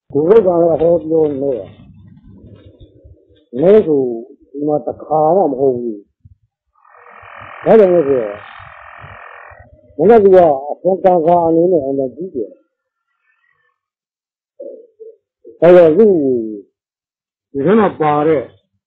ဒီဘက်ကလည်းဟောပြောနေဆိုဒီမှာတခါမှမဟုတ်ဘူးဒါကြောင့်လည်းဆိုမနေ့ကအဖွင့်ကံကားအနေနဲ့အမှကြီးတယ်ဒါကြောင့်ဒီထဲမှာပါတဲ့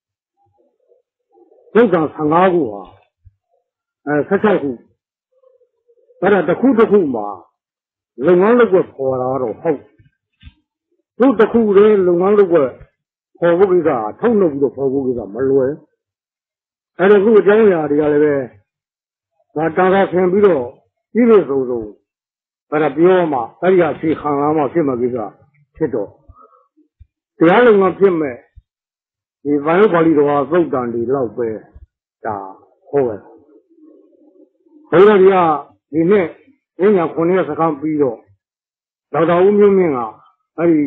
ဒုက္ခ15ခုဟာ16ခုအဲ့ဒါတစ်ခုတစ်ခုမှာလုပ်ငန်းလုပ်ွက်ပေါ်လာတော့ဟုတ်သူတစ်ခုတည်းလုပ်ငန်းလုပ်ွက်ပေါ်ဖို့ကိစ္စထုတ်လုပ်ပြီးတော့ပေါ်ဖို့ကိစ္စမလွယ်အဲ့ဒါခုအကြောင်းအရာတွေကလည်းပဲဒါတာသာဆင်ပြီးတော့ပြီးလို့ဆိုအဲ့ဒါပြောမှအဲ့ဒီအဖြေခံလာမှဖြစ်မှာကိစ္စဖြစ်တော့တရားလုံးကဖြစ်မဲ့ဒီဘာလို့ပါဠိတော်သုတ်တန်ဒီလောက်ပဲဒါဟုတ်ပဲဘုရားကြီးကဒီနေ့ဉာဏ်9ရက်စကားပြီးတော့ဒေါက်တာဦးမျိုးမြင့်ကအဲ့ဒီ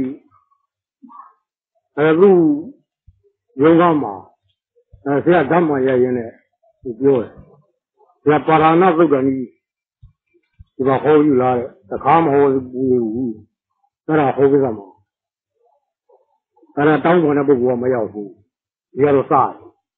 အခုယောဂမှာဆရာဓမ္မရရင်နဲ့ပြောတယ်ဆရာပါရဏသုတ်တန်ကြီးဒီမှာဟောယူလာတဲ့တခါမဟောဘူးအဲ့ဒါဟောကိစ္စမှာအဲ့ဒါတောင်းပန်တဲ့ပုဂ္ဂိုလ်ကမရောက်ဘူးဒီကတော့စတယ်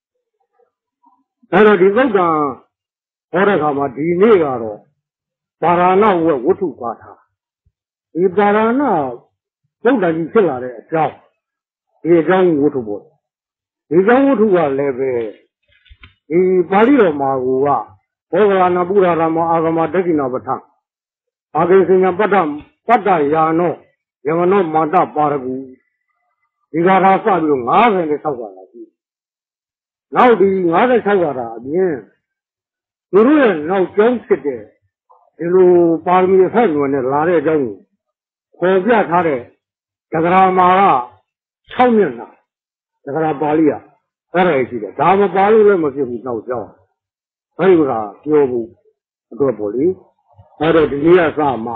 အဲ့တော့ဒီသုတ်တန်ဟောတဲ့အခါမှာဒီနေ့ကတော့ပါရဏဝတ္ထုပါတာဒီပါရဏသုတ်တန်ကြီးဖြစ်လာတဲ့အကြောင်းဒီအကြောင်းဝတ္ထုပေါ့ဒီအကြောင်းဝတ္ထုကလည်းပဲဒီပါဠိတော်မှာကဘောဂလာနာပုရာရမအာဂမဒက္ခိဏပဋ္ဌာအာဂိစညာပတ္တယာနောယမနောမာတပါရကူဒီကရာစပြီးတော့56ပါးလာပြီနောက်ဒီ56ပါးလာအပြင်သူတို့ရဲ့နောက်ကျောင်းဖြစ်တဲ့ဒီလိုပါရမီအဆက်နွယ်နဲ့လာတဲ့အကြောင်းကိုခေါ်ပြထားတဲ့သက္ကရာမာက6မျက်နှာသက္ကရာပါဠိကအဲ့ဒါရှိတယ်ဒါမပါလို့လည်းမဖြစ်ဘူးနောက်ကျောင်းအဲ့ဒီကပြောဖို့အတွက်ပေါ့လေအဲ့တော့ဒီနေ့ကစမှ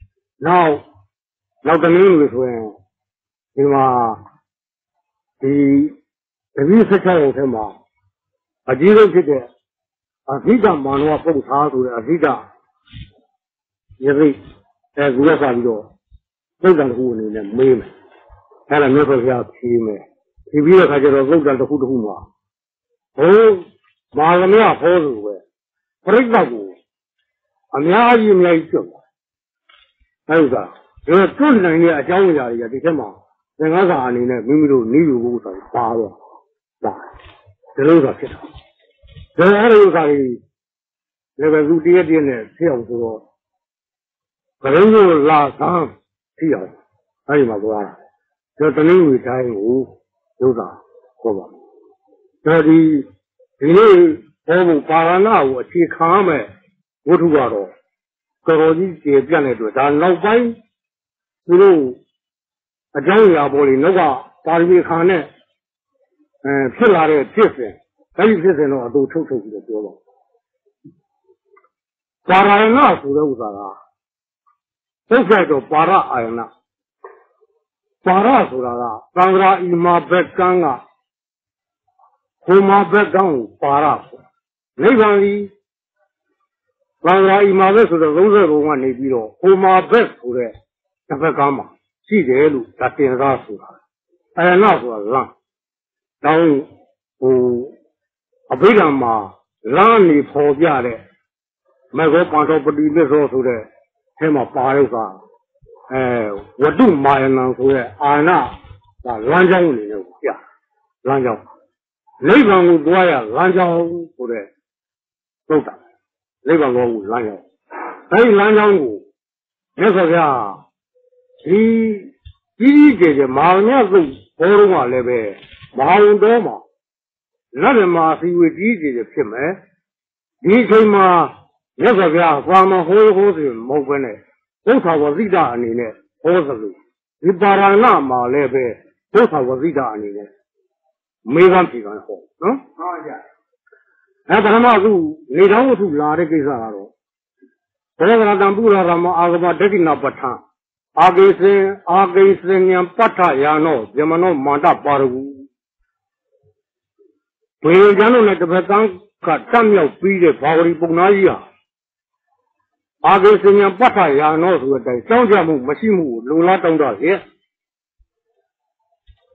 နောက်တနည်းလို့ဆိုရင်ဒီမှာဒီတပည့်16ရောက်ထဲမှာအကြီးဆုံးဖြစ်တဲ့အဓိကမာနဝပု္ပ္ပာဆိုတဲ့အဓိကယသိကူရပါပြီးတော့သုတ်တန်တစ်ခုအနေနဲ့မေးမယ်အဲ့ဒါမြတ်စွာဘုရားဖြေမယ်ဖြေပြီးတဲ့အခါကျတော့သုတ်တန်တစ်ခုတစ်ခုမှာဟိုမာရမဟောလို့ပဲပြိဿကိုအများကြီးကျွတ်ပါအဲ့ဒါကျွတ်နိုင်တဲ့အကြောင်းအရာတွေကဒီထက်မှာသင်္ဃာစာအနေနဲ့မိမိတို့နေယူဖို့ဆိုတာပါတော့ဒါဒီလိုသာဖြစ်တာဒါအဲ့ဒီဥစ္စာကြီးလည်းပဲသူတရက်နဲ့ဖြစ်အောင်ဆိုတော့ဘယ်လိုလာဆန်းဖြစ်အောင်အဲ့ဒီမှာသွားတာတနည်းဝိတိုင်းကိုဥစ္စာခေါ်ပါဒါဒီနေ့ဟောဖို့ပါရဏကိုအခြေခံမဲ့ဝတ္ထုကတော့တော်တော်ကြီးကျေပြန့်တဲ့အတွက်ဒါနောက်ပိုင်းသူတို့အကြောင်းအရာပေါ်လေနောက်ကပါရမီခံနဲ့ဖြစ်လာတဲ့ဖြစ်စဉ်အဲဒီဖြစ်စဉ်တော့အတူထုတ်ပြီးတော့ပြောပါပါရဏဆိုတဲ့ဥစ္စာကပုဂ္ဂိုလ်တော့ပါရအာယနာပါရဆိုတာကသံဃာဤမှာဘက်ကန်းကဟိုမှာဘက်ကန်းကိုပါရနိဗ္ဗာန်ကြီးသံဃာဤမှာဘက်ဆိုတော့30ဘုံကနေပြီးတော့ဟိုမှာဘက်ဆိုတဲ့တစ်ဘက်ကန်းမှာရှိတယ်လို့ဒါတင်စားဆိုတာအာယနာဆိုတာလမ်းတောင်းအဘိဓမ္မာလမ်းနေပေါ်ပြတဲ့မေဃပန္တောပတိပစ္စောဆိုတဲ့အဲမှာပါတဲ့ဥစ္စာဝတ္ထုမာယနံဆိုတဲ့အာနာဒါလမ်းကြောင်းအနေနဲ့ပြလမ်းကြောင်းနိဗ္ဗာန်ကိုသွားရလမ်းကြောင်းဆိုတဲ့သုတ်တာနိဗ္ဗာန်ကိုလမ်းကြောင်းအဲဒီလမ်းကြောင်းကိုမြတ်စွာဘုရားဒီကြီးကျယ်မာမြတ်သုတ်ဘောလုံးကလည်းပဲမဟာဝန်တော်မှာလက်ဓမ္မာစီဝေကြီးကျယ်ဖြစ်မယ်ဒီအချိန်မှာမြတ်စွာဘုရားဘာမှဟောဆိုမဟုတ်ဘဲနဲ့ဘုရားဝဇိတအနေနဲ့ဟောသလိုဒီပါရဏမှာလည်းပဲဘုရားဝဇိတအနေနဲ့မေးကမ်းဖြေကမ်းဟောနော်ဟုတ်ကြပထမအခုနေတော်ဝတ္ထုလာတဲ့ကိစ္စကတော့ဘောဂရတံပုရရမအာဂမဒက္ခိဏပဋ္ဌာအာဂိစင်ဉံပဋ္ဌယာနောယမနောမာတပါရဂူဘယ်ကျမ်းတို့နဲ့တစ်ဖက်ကန်းကတတ်မြောက်ပြီးတဲ့ဘာဝရီပုံနာကြီးဟာအာဂိစင်ဉံပဋ္ဌယာနောဆိုတဲ့အတိုင်းကြောင်းကြမှုမရှိမှုကိုလုံလားတောင်းတရဲ့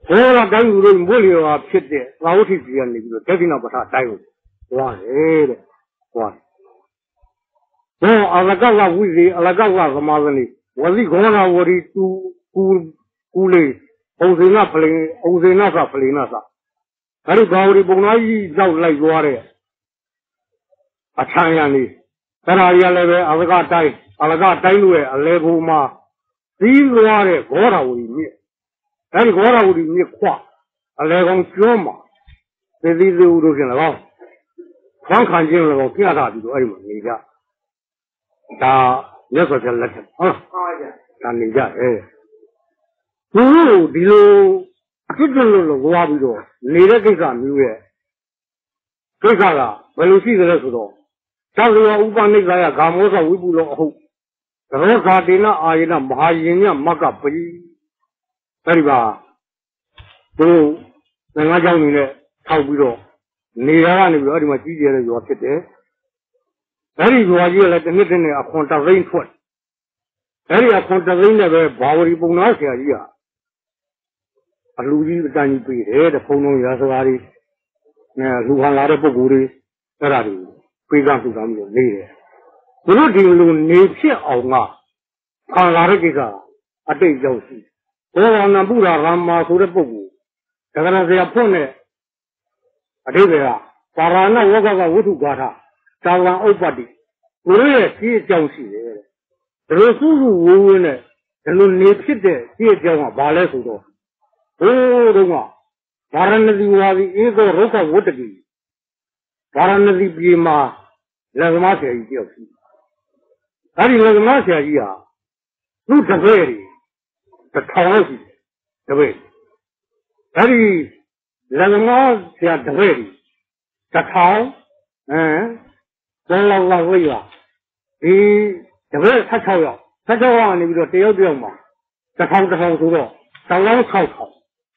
ဘောကတိုင်းလူတွေမိုးလျော်ဖြစ်တဲ့သာဝတိကြီးကနေပြီးတော့ဒက္ခိဏပဋ္ဌာတိုင်းကိုသွားတယ်တဲ့သွားဘောအလကဝဝိဇေအလကဝသမာသနိဝစီခောနာဝရီတူကူလေးဩဇေနဖလိန်ဩဇေနကဖလိန်နာသာအဲ့ဒီဘာဝရီပုံသားကြီးရောက်လိုက်သွားတဲ့အထံရံလေးအဲ့ဒါကြီးလည်းပဲအလကတိုင်းတို့ရဲ့အလဲဘုံမှာသီးသွားတဲ့ဂောဓဝရီမြစ်အဲ့ဒီဂောဓဝရီမြစ်ခွအလဲကောင်ကျွန်းမှာသေသီသေဦးတို့ဖြင့်၎င်းဖန်ခံခြင်း၎င်းပြတာပြီးတော့အဲ့ဒီမှာနေကြဒါမြတ်စွာဘုရားလက်ထက်ဟုတ်ဒါနေကြသူတို့ဒီလိုအဖြစ်တွလို့သွားပြီးတော့နေတဲ့ကိစ္စမျိုးရဲ့ကိစ္စကဘယ်လိုရှိသလဲဆိုတော့သောလျောဥပနိစ္စယဂါမောသဝိပုလောအဟုတ်သရောဂါတေနအာယနမဟာယင်ညမကပရိအဲ့ဒီပါသူငါးကြောင်းနေနဲ့ထောက်ပြီးတော့နေတာကနေပြီးတော့အဲ့ဒီမှာကြီးကျယ်တဲ့ရွာဖြစ်တယ်အဲ့ဒီရွာကြီးကလည်းတစ်နှစ်တည်းနဲ့အခွန်တသိန်းထွက်အဲ့ဒီအခွန်တသိန်းနဲ့ပဲဘာဝရီပုံနာဆရာကြီးကအလူကြီးအတန်းကြီးပေးတယ်တဲ့ဖုံလုံးရာစကားတွေလူဟန်လာတဲ့ပုဂ္ဂိုလ်တွေအဲ့ဒါတွေပေးကလှူဒါန်းပြီးတော့နေတယ်ဘုလို့ဒီလိုနေဖြစ်အောင်ကခံလာတဲ့ကိစ္စအတိတ်ရောက်ရှိဘောဝနာပုရာရမ္မာဆိုတဲ့ပုဂ္ဂိုလ်ဒဂရဆရာဖွင့်တဲ့အတိတ်ကပါရဏဝဂကဝိထုဂါထတာဝံဥပ္ပတ္တိဘုလို့ရဲ့ရှင်းအကြောင်းရှိတယ်ဒါလိုစုစုဝဝနဲ့ဒါလိုနေဖြစ်တဲ့ရှင်းအကြောင်းကဘာလဲဆိုတော့ဘိုးတို့ကဗာရဏသီဝါဒီဧသောရုက္ခဝတ္တတိဗာရဏသီပြည်မှာလက်သမားဆရာကြီးတယောက်ရှိအဲ့ဒီလက်သမားဆရာကြီးဟာသူ့တပည့်တွေ1000လောက်ရှိတယ်တပည့်အဲ့ဒီလက်သမားဆရာတပည့်တွေ1000လောက်ဝိရဒီတပည့်16ယောက်ကနေပြီးတော့တယောက်မှာ1000ဆိုတော့16,000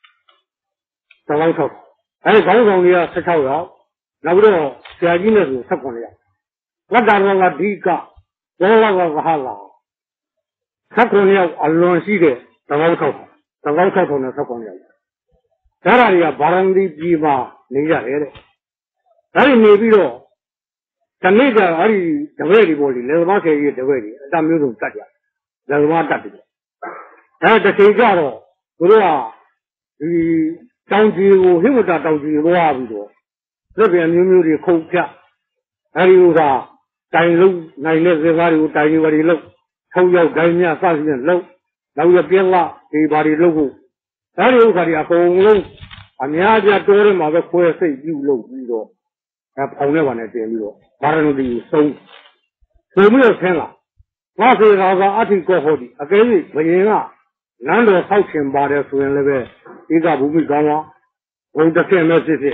အဲဒီခေါင်းဆောင်တွေက16ယောက်နောက်ပြီးတော့ဆရာကြီးနဲ့ဆို18ယောက်ဝတ္တရောကဓိကဘောလကဟာလာ18ယောက်အလွန်ရှိတဲ့16,000နဲ့18ယောက်ဒါတွေကဗာရဏသီပြည်မှာနေရတယ်တဲ့အဲဒီနေပြီးတော့တနေ့ကအဲ့ဒီတပည့်တွေပေါ်လေလက်သမားဆရာကြီးရဲ့တပည့်တွေအတမျိုးစုံတတ်ကြလက်သမားတတ်တယ်အဲတစ်ချိန်ကျတော့သူတို့ကဒီတောင်ကြီးကိုဟိမတာတောင်ကြီးသွားပြီးတော့လက်ပြန်မျိုးတွေခုတ်ဖြတ်အဲဒီဥစ္စာတိုင်လုံးနိုင်တဲ့ဇေဘာတွေကိုတိုင်တွေဘာတွေလုံးထုံရောက်တိုင်းများစသဖြင့်လုံးနောက်ရပြင်းလာဒီဘာတွေလုံးဖို့အဲဒီဥစ္စာတွေအကုန်လုံးအများကြီးတိုးရဲမှာပဲခွဲစိတ်ပြုလုပ်ပြီးတော့ဖောင်ထဲပါနဲ့တင်ပြီးတော့ဘာရဏသီကိုဆုံးပြီးတော့ဆင်းလာဝါစေရာကအဋ္ဌိကောဟောတိအကယ်၍ဘယင်ကနန်းတော်ဆောက်ရှင်ပါတယ်ဆိုရင်လည်းပဲဧကဘူမိကောင်းဝဘုံတစ်ဆင့်မဲ့ဖြစ်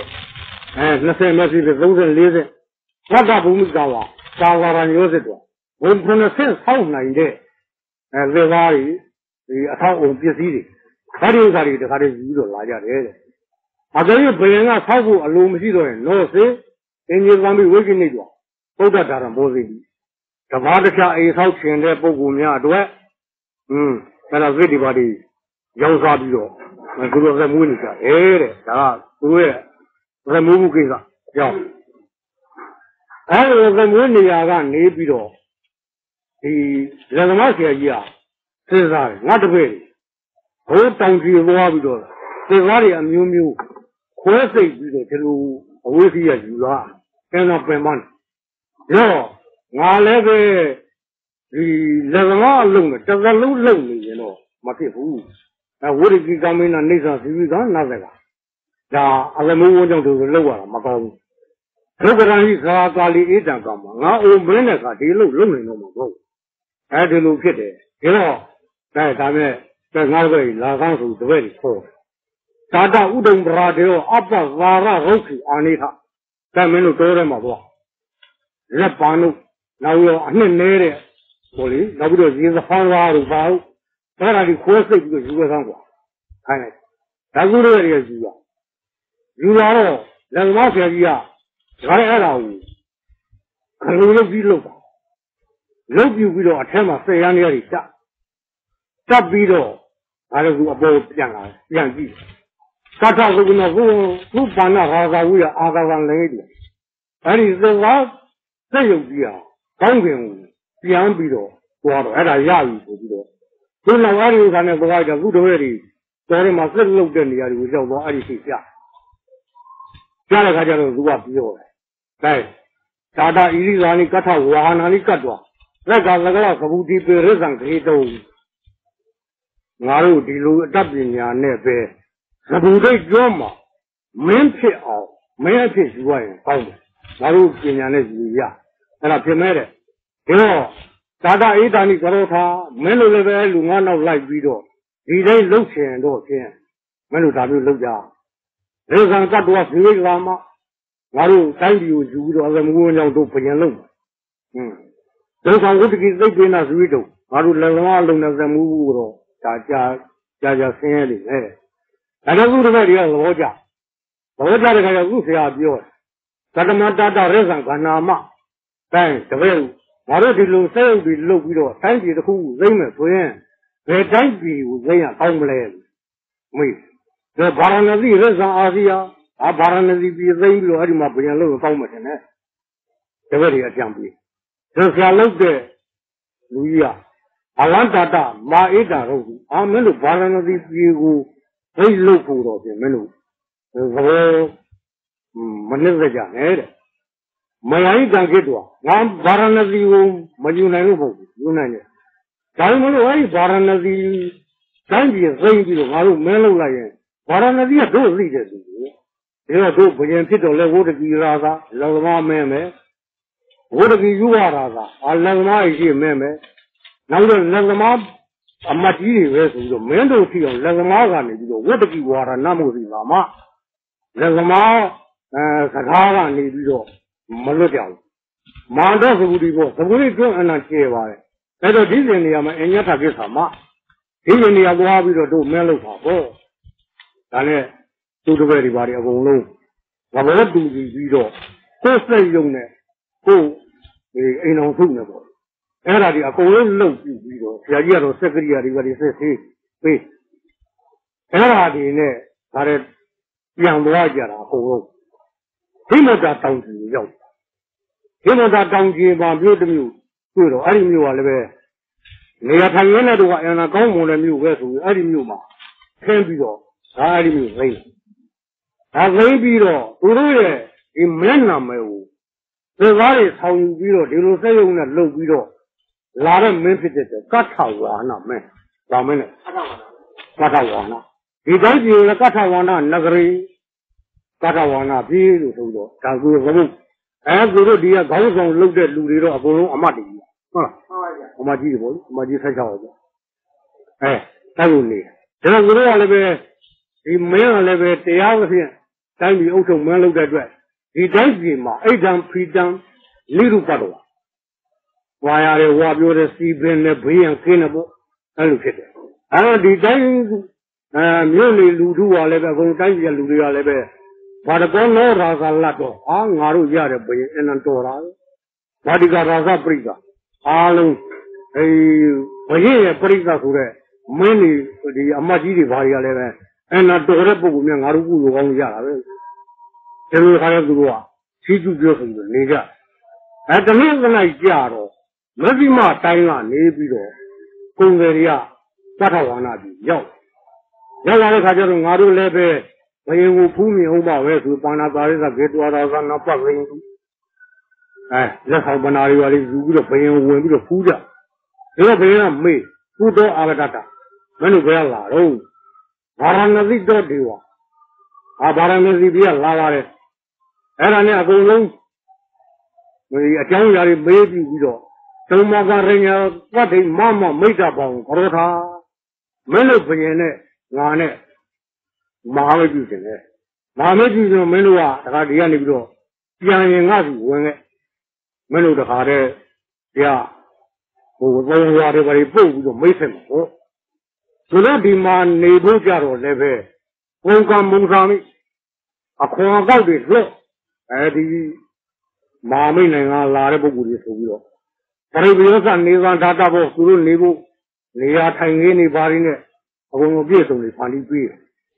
20မဲ့ဖြစ်30 40ဝတ္တဘူမိကောင်းဝသာဝရဏယောစစ်တော်ဘုံ90ဆောက်နိုင်တဲ့သေသားတွေဒီအထောက်အုံပစ္စည်းတွေဒါတွေဥစ္စာတွေတခါတည်းယူပြီးတော့လာကြတယ်တဲ့အကယ်၍ဘယင်ကဆောက်ဖို့အလိုမရှိတော့ရင်နောစေအင်ကြီးသံပြီးဝိကိနေကြဗုဒ္ဓဒါရံဘောဇိတိတဘာတခြားအိဆောက်ရှင်တဲ့ပုဂ္ဂိုလ်များအတွက်အဲ့ဒါဝိတ္တိပါတိရောက်စားပြီးတော့သူတို့သက်မွေးနေကြတဲ့ဒါကသူတို့ရဲ့သက်မွေးမှုကိစ္စကြောင့်အဲ့ဒီသက်မွေးနေရာကနေပြီးတော့ဒီလက်သမားဆရာကြီးကစဉ်းစားတယ်ငါတပည့်ဘိုးတောင်ကြီးသွားပြီးတော့သေသားတွေအမျိုးမျိုးခွဲစိတ်ပြီးတော့ဒီလိုအဝိစီးရယူလာကျန်တော့ပင်မရောငါလည်းပဲဒီလက်သမားအလုံးနဲ့တစ်သလုံးလုံးနေရင်တော့မဖြစ်ဘူးဝိရိကိကမင်းနာနေသာစီဝိကနာသကဒါအလမိုးဝန်းကြောင့်သူလောက်ရတာမကောင်းဘူးဒုက္ခရဟိသာကာလီအေတံကမှာငါအိုမင်းနဲ့ကဒီလုံးလုံးနေတော့မဟုတ်အဲဒီလိုဖြစ်တယ်ဒါတော့ဒါမဲ့ငါတို့ကလာကောင်းဆိုတပည့်ကြီးခေါ်သာတဥဒုံပရာဒေယောအပ္ပဝါရရုတ်ခိအာနိထဒါမင်းတို့တိုးရဲမှာပေါ့လက်ပန်တို့နောက်ရောအနှစ်နေတဲ့ဟိုလေနောက်ပြီးတော့ရေသဖန်းသားတို့ပါဘူးဒါကဒီခိုးစိတ်ပြီးတော့ယူရသမ်းကွာခိုင်းလိုက်ဒါကူတို့ရဲ့ယူရယူလာတော့လက်သမားဆရာကြီးကဒါလည်းအဲ့ဒါကိုခလုံးလုပ်ပြီးလုပ်တာလုပ်ပြီးတော့အထက်မှာဆက်ရမ်းရည်တက်ပြီးတော့ဒါလည်းသူအပေါ်ပြန်လာပြန်ကြည့် Kata Guna who Pana Raza, Agavan lady. And is the last say of Dia, Tongan, Piambido, or at a Yavi. So now I was an avoid a good already. Sorry, my little look in the area without what I see. Jalakaja was what you are. Tata Irizani Kata, Wana Katwa. Like a Laga, Kabuti, Perezan, Hito. Naru, Dilu, Tabinia, Nebe. Sabude Joma. Mente out. Mente is way. Naru, Kinya, and a Pimere. You know, Tata Idani Karota, Menu level, Lumana like Vido. He day looks here and all here. Menu Tabu look down. There's an Katwa, Vivek Lama. Naru, thank you, you are the moon out to Payalum. Those are what is they as widow. Naru Lama alone as a move, Jaja Sandy. And I would have had a Roja. Roja, I would say, are yours. Satamata Rezan Kanama. Thanks, the well. Naru Lu say we look widow. Thank you, the who, Raymond, friend. They thank you, they are homeland. Me. The Baranasi Rezan Asia. A Baranasi be the Lorima Piano Thomas. The very assembly. Since I looked there, Luia. Alantata, Maeda, I'm in the Baranasi Pigu, they look for the menu. The whole Manila. My eye can get one. One Baranasi, Majunano, United. Time Baranasi, time is saying to Maru Melo Lion. Baranasi, those leaders. You know, do Pujantito, let would be Raza, Lama Meme. Would be you are Raza, Alama is here, Meme. Now the Lama, a Mati, the Mendo Tea, Lama, would be water, Namu Lama. Lama, Sakara, Nido, Malodial. Manda would be both. The way to an Acheva. Better this in the Ama and Yatakisama. Even the Aguabi do Melo Papa. And to the very body of Olo. What do we do? First, say, young man, who ain't on Sunnable. And I look you, the idea of secretary, what he says, wait. And I didn't know young Raja, who he must have told you. He must have told you about you. I didn't know all the way. Near Tangana do and a common and you vessel, I didn't know. Can't be all. I didn't know. I may be all. Uru, in Menamau. The valley is how you below, they will say on a low below. Lara Memphis, Katawana, man. Dominic. Katawana. He does you the Katawana, Nagari. Katawana, beautiful. Tagu. As the dear goes on, looked at Ludo Apollo Amati. Amati, Maji Saja. Eh, Taguni. Then I will all the he may elevate the hour here. Time the auto man looked at that. He does him, Adam, Freedom, Little Padua. Why are they what you the sea been the bee and cleanable? I look at it. And the times merely Ludu Alebe, one time you Ludu Alebe. But a gon no Raza Lato, Angaru Yare and Antora. Padiga Raza Priga. Alu, a Priga Sure, many the Amajiri Varialeve, and a Dorebu Yangaru on Yara. They will have to go. See to beautiful, Niga. At the next night, Yaro, maybe more Taiwan, Nebido, Kungaria, Katawana, Yo. Yalla Kajan Maru Lebe. When you pull me over where to Panagaris, I get what I was not playing. That's how Banari is good of paying when you food. You are paying me, Puto Avatata. Venezuela, oh, Baranasi Dodiwa. A Baranasi be a lavare. And I go long. A young yari baby widow. So Magaringa, what a mamma made up on Corota. Menopene, Nane. Mahamadu, Mahamadu, Menua, Radianigo, Yang when Menu the Hare, yeah, who was whatever he proved to Mason. So that demand neighbor Jaro Leve, Wonka Mungami, a Kwanga is low, and the Mamin and Larabu is so. Parabios and Nivan Tata Suru Nibu, Nia Tangini Barine, a woman of beautifully funny beer.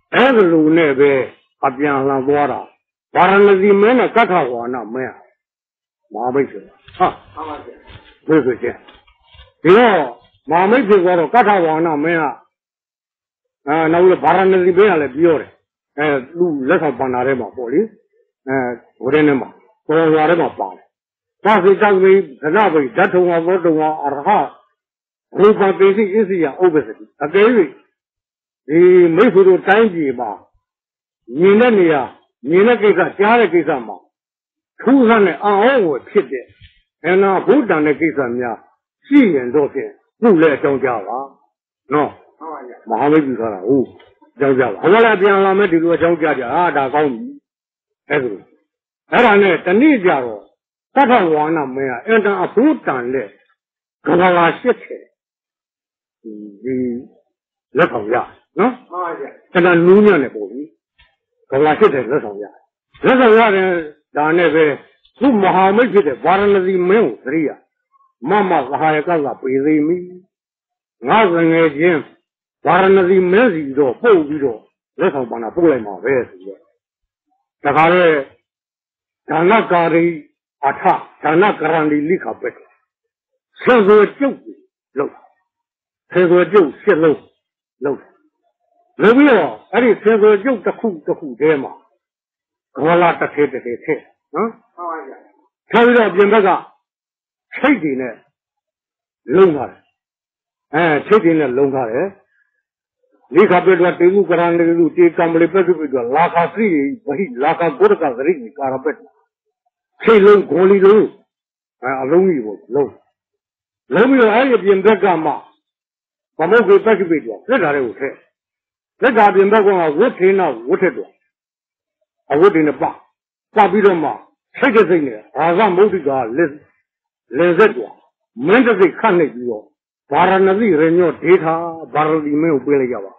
လူနဲ့ပဲအပြန်လှန်သွားတာဗာရဏသီမင်းနဲ့ကထဝါဏမင်းမဟာမိတ်ဆိုတာဟာမှန်ပါဗျာဘယ်ဆိုချင်းဒီတော့မဟာမိတ်ဖြစ်သွားတော့ကထဝါဏမင်းကနောက်လည်းဗာရဏသီမင်းကလည်းပြောတယ်သူလက်ဆောင်ပန်နာထဲမှာပေါ့လေဟိုထဲမှာပေါ်ရွာထဲမှာပါတယ်သာစိတောက်ပြီးခဏပိဓာတ်ထုံဝဘောတုံဝအရဟရူပပိစိအစ္စယဥပ္ပစတိအကယ်၍ဒီမိတ်ဆွေတို့တိုင်းပြည်မှာမြင်တဲ့နေရာမြင်တဲ့ကိစ္စကြားတဲ့ကိစ္စမှာထူးဆန်းတဲ့အံ့ဩဖွယ်ဖြစ်တဲ့အနာဘုဒ္ဓံတဲ့ကိစ္စများရှိရင်တော့ဖြင့်သူ့လည်းအကြောင်းကြားပါနော်မဟာမိတ်ပြုထားတာဟုတ်အကြောင်းကြားပါဟောလည်းပြန်လာမယ်ဒီလိုအကြောင်းကြားကြဒါကောင်းပြီအဲ့ဒါနဲ့တနည်းကြတော့သတ္တဝါဏမင်းကအင်တန်အဘုဒ္ဓံနဲ့ကဘာလာရှိတယ်ဒီလက်ဆောင်ရနော်မှန်ပါဗျာအဲ့ဒါနူးညံ့နေပေါ့ဗျကဘာလာရှိတယ်လက်ဆောင်ရတယ်ဒါနဲ့ပဲသူ့မဟာမိတ်ဖြစ်တဲ့ဗာရဏသီမင်းကိုသတိရမမသဟာယကပေသေးမိငါငငယ်ချင်းဗာရဏသီမင်းစီတော့ပုတ်ပြီးတော့လက်ဆောင်ပန်းတာပို့လိုက်မှာပဲဆိုတော့ဒါကြတဲ့ဒါနကာရီအထဒါနကရဏီလိခပက်ဆေဇောကျုပ်လို့ဆေဇောကျုပ်ရှစ်လုံးလို့ပြီးတော့အဲ့ဒီဆေဇောကျုပ်တစ်ခုတည်းမှာကဝလာတစ်ထဲထည့်နော်ဟုတ်ပါဗျာထားပြီးတော့ပြင်ဘက်ကချိတ်တွေနဲ့လုံးထားတယ်ချိတ်တွေနဲ့လုံးထားတယ်လိခပက်တော့တေမှုကရဏီလူတေကံပလိပက်ပြီးတော့လာခသရိဘဟိလာခဂုရကသရိကာရပက်ချိတ်လုံးဂေါ်လီလုံးအလုံးကြီးပေါ့လုံးပြီးတော့အဲ့ဒီပြင်ဘက်ကမှဗမုတ်ကိုပက်ပြီးတော့လက်ဓာတ်တွေကိုထည့်လက်ဓာတ်ပြင်ဘက်ကဝတ်ထင်းတော့ဝတ်ထက်တော့အဝတ်တွေနဲ့ပတ်ပြီးတော့မှစိတ်စိတ်နဲ့ဘာသာမုဒ္ဒိကလေဆက်တော့မင်းတစ်စိတ်ခတ်လိုက်ပြီးတော့ဗာရဏသီရညောဒေထာဗာရဏသီမင်းကိုပြေးလိုက်ကြပါ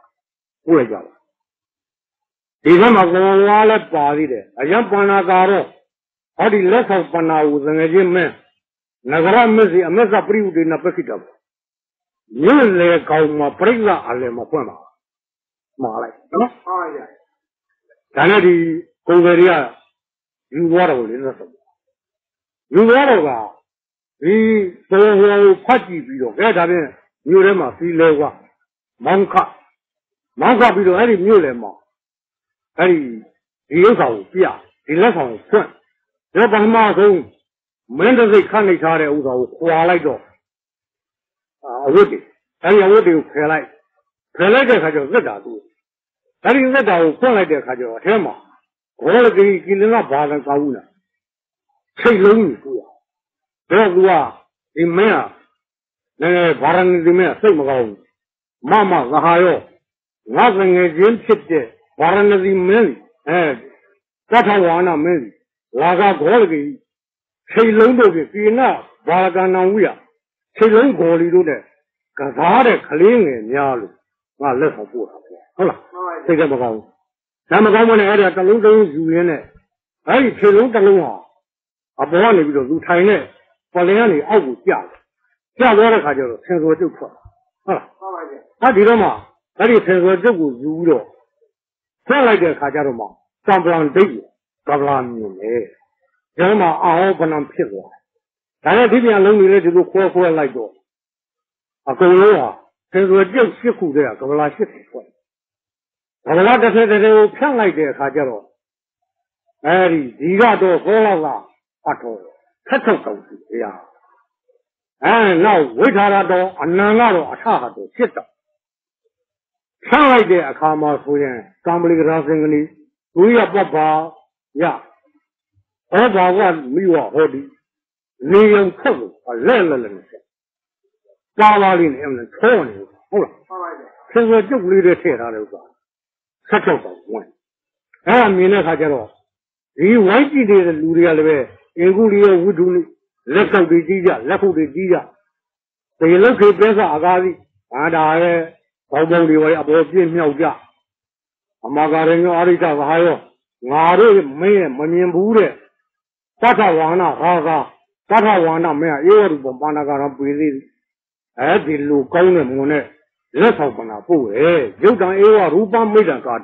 ဒီကမှာကောလာလည်းပါသေးတယ်အယံပန္နာကာတော့ဟောဒီလက်ဆောင်ပန္နာကိုသငယ်ချင်းမင်းနဂရမစ္စည်းအမစ္စပရိဝဒေနပခိတဘညလေကောင်မှာပြိဿအလည်းမဖွင့်ပါမှားလိုက်နော်ဟုတ်ပါရဲ့ဒါနဲ့ဒီကိုယ်တွေကယူသွားတော့လေလက်ဆောင်ယူသွားတော့ကဒီတော်ဟောဖတ်ကြည့်ပြီးတော့ဒါဖြင့်မြို့ထဲမှာစီလဲကမောင်းခပြီးတော့အဲ့ဒီမြို့လေမှာအဲ့ဒီဥစ္စာကိုပြဒီလက်ဆောင်ကိုဖွင့်ဒါပထမဆုံးမင်းတစ်စိတ်ခန့်လိုက်ထားတဲ့ဥစ္စာကိုခွာလိုက်တော့အဝတ်တွေအဲ့ဒီအဝတ်တွေကိုဖယ်လိုက်တဲ့အခါကျတော့သက်တာသူအဲ့ဒီသက်တာကိုဖွင့်လိုက်တဲ့အခါကျတော့အထဲမှာဘောလကိကိလနာဘာသာကောင်းဘူးလားချိတ်လုံးကြီးကိုဒါတော့သူကဒီမင်းကလည်းဗာရဏသီမင်းစိတ်မကောင်းဘူးမမသဟာရောငါငယ်ချင်းဖြစ်တဲ့ဗာရဏသီမင်းကထဝါဏမင်းလာကဂေါလကိချိတ်လုံးတို့ကိနာဘာလကဏံဝိယချိတ်လုံးဂေါလီတို့နဲ့ကစားတဲ့ကလေးငယ်များလို့ငါလက်ဆောင်ပို့တာပဲဟုတ်လားစိတ်ကမကောင်းဘူးဒါမကောင်းမနဲ့အဲ့ဒါတစ်လုံးယူရင်းနဲ့အဲ့ဒီခြေလုံးတစ်လုံးဟာအပေါ်ကနေပြီးတော့သူထိုင်တဲ့ပလင်ကနေအောက်ကိုကျသွားတဲ့ခါကျတော့ဆင်စောကျုပ်ထွက်ဟုတ်လားဟုတ်ပါရဲ့ဒီတော့မှအဲ့ဒီဆင်စောကျုပ်ကိုယူပြီးတော့ဆက်လိုက်တဲ့ခါကျတော့မှစံပလန်ဒိတ်ကဗလာမြင်တယ်ကျမ်းမှာအာဟောပနံဖြစ်သွားဒါနဲ့ဒီပြန်လုံးနေလေဒီလိုခွဲလိုက်တော့အကုန်လုံးဟာဆင်စောကျုပ်ရှစ်ခုတည်းကဗလာရှစ်ခုထွက်ကဗလာတစ်ထက်ကိုဖြန့်လိုက်တဲ့အခါကျတော့အဲ့ဒီကတော့ခေါ်လောက်ကအထောထက်ထောက်ကောင်းစီဗျာနောက်ဝိထာရတော်အနန္ကတော့အထဟာတော်ဖြစ်တော့ဖြန့်လိုက်တဲ့အခါမှာဆိုရင်ကံပလီကရာစင်ကလေးဒုရပပရဩဘာဝမိဝဟောဒီနေုံဖက်လို့လဲနဲ့ပါပါလေးနဲ့အမှန်ထောနေဟုတ်လားပါပါဆင်စောကျုပ်လေးတွေထည့်ထားတယ်ဥစ္စာဆက်တော့တော့ဝင်အဲ့ဒါမြင်တဲ့အခါကျတော့ဒီဝိုင်းကြည့်နေတဲ့လူတွေကလည်းပဲအင်္ဂုလိရဲ့ဝိဒုနိလက်ကောက်တွေကြီးကြလက်ခုပ်တွေကြီးကြဒီလောက်ခေပဲစာအကားစီဒါရဲ့ဘောင်းဘုံတွေဝိုင်းအပေါ်ပြင်းမြောက်ကြအမဂါရညောအရိတဘာရောငါတို့မင်းရဲ့မမြင်ဘူးတဲ့သတ္တဝါဏဟာကသတ္တဝါဏမင်းအေဝရူပပါဏကာရပွေသေးတယ်အဲ့ဒီလူကောင်းတဲ့မုံနဲ့လက်ဆောင်ပနာပို့ရဲ့ရုပ်တံအေဝရူပမိတ်တံကာတု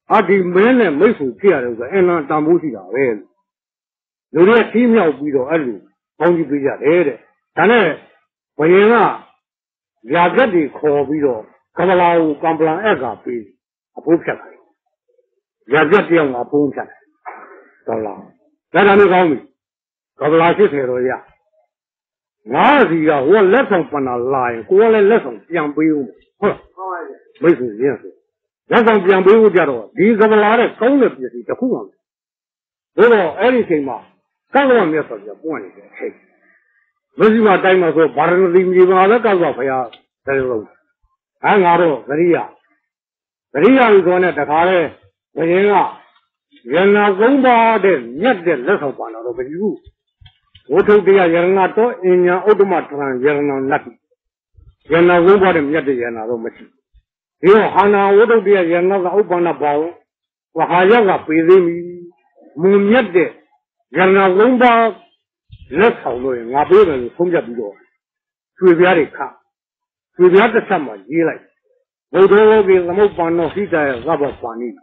阿弟没呢没数这样的，俺那当不起了喂。有点奇妙比较二路，帮你比较来的，但是不然啊，亚个的考比较，干不老干不啷爱个比，不偏来，亚个的我不偏来，到了，在咱们讲米，干不啷去抬到呀，我是呀，我来上把那来，过来来上江北有，没数认识，来上江北有家的，你干不啷的高的比是这苦啊，我说爱你行吗？刚刚没说就不能去，为什么带我说把人领地方那干啥不要？这个，俺伢都这里呀一说呢，这他嘞，不行啊，原来公巴的面的那时候办了都不有，我从这样人啊多，人家奥特曼上人啊那的，原来公巴的面的人啊都没去，因为汉那我都这样人啊奥巴那包，我还要个背着米，木面的。人家龙巴来讨论，我别人从这比较，随便的看，随便的什么一来，我多我给什么办到现在我不办你，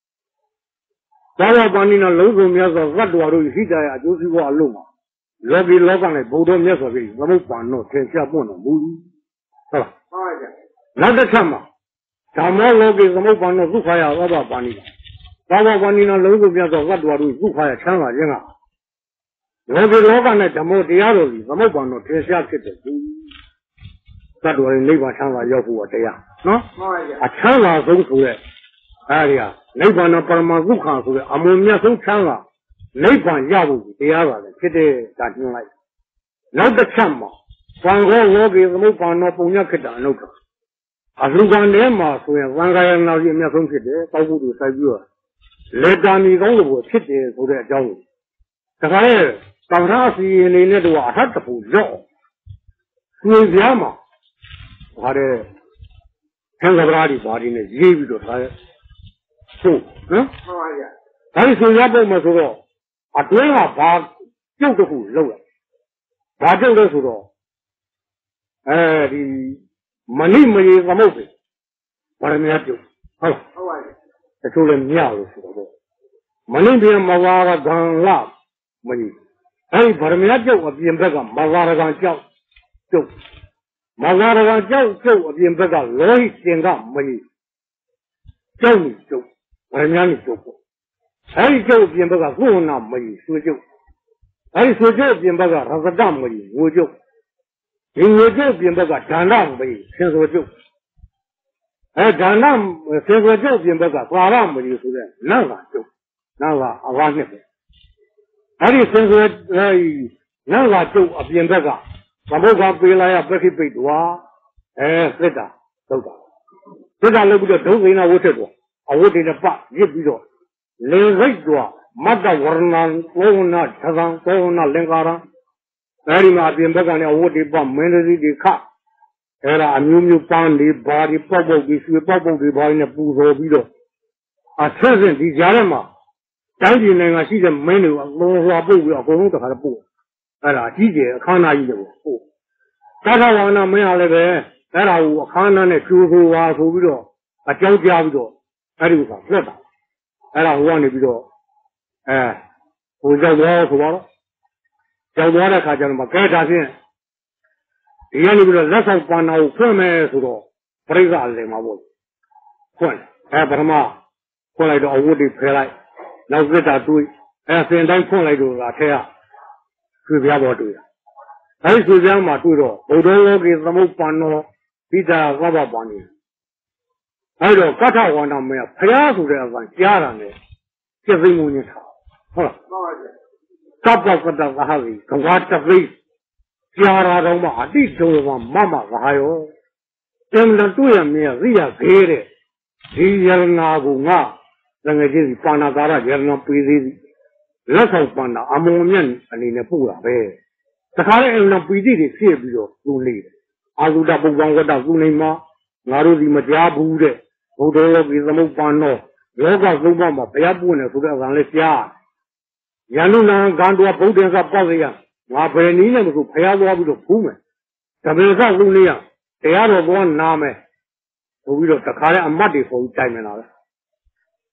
我办你那老总面说我多少现在呀就是我弄嘛，老给老干的不多面说的，我们办到天下不能无，是吧？那个什么，咱们老给什么办到如何呀？我不办你，我办你那老总面说我多少如何呀？千万人啊！我给老干的怎么这样子？怎么帮助天下去的？那多人那帮厂子要不我这样啊？厂子送出来，哎呀，那帮那帮忙入行出来，俺们面送厂子，那帮业务这样子的，现在咋进来？那个钱嘛，反正我给什么帮那不要去干那个，啊，如果那嘛，所以俺个人那些面送去的，到处都塞住，来干你搞我去的，都在教你，这个嘞。刚才是那都啊，他这不知道，所以讲嘛，他的天个不拉的把的呢，也比着他做，他的虽然不么说到，啊，对啊，把旧的不漏了，把旧的说到，的没什么事，把人家丢，好了，这除了庙的说到，没边没挖个干拉没。哎，把人家叫我变这个，马拉刚叫，马拉刚叫我变这个，老一点个没有，叫你就，人家你就不，哎，叫变这个，我那没有说就，哎，说叫变这个，他是这没有，我就，因为叫变这个，站长没有，先说就，哎，站长先说叫变这个，挂上没有说的，那个就，那个啊，完全。俺的先说，那个就变这个，咱们讲背来呀，不去背多啊，哎，是的，都的，这个那不叫都给那我这个，啊，我这个把也比较，另外多，马达我那我那车上，我那两个人，那里面变这个呢，我这把门的这看，哎啦，有帮的把的包包的水包包的把人家不说比较，啊，车上的家人嘛。当地那个现在没那个农化布要公都还是布，哎啦，季节看那一点布，加上往那没下来呗，哎啦，我看那就是啊，说不着啊，交加不着，哎这个啥是的，哎啦，我那比着，哎，我叫多少说完了，叫多少看见了嘛，该啥钱，人家那个那时候把那换买说着，不是啥子嘛不，换，哎把他妈换来着，我得赔来。老子咋对？哎，现在碰来就啊，这样随便不对呀？哎，随便嘛对着，好多我给什么办了，比这我把办的。哎着，刚才我那没有，培养出来个家人的，这是5年长，好了。咋不个这个还是跟我这个家人嘛，你就是说妈妈还有，咱们对呀没有，人家给的，人家拿过啊。那个就是帮那干了，就是那背的，那时候帮那阿毛面你那不了呗。这看来那背的是比较容易的，阿叔他不帮我打工的嘛，俺都是么家不的，我都要给他们帮了，要个手帮嘛，不要不呢，说的让来家，沿路上干多不点上包子样，我不然你那么说培养我不就苦嘛，这边上路那样，这样的我拿没，我为了这看来俺妈的好在面那了。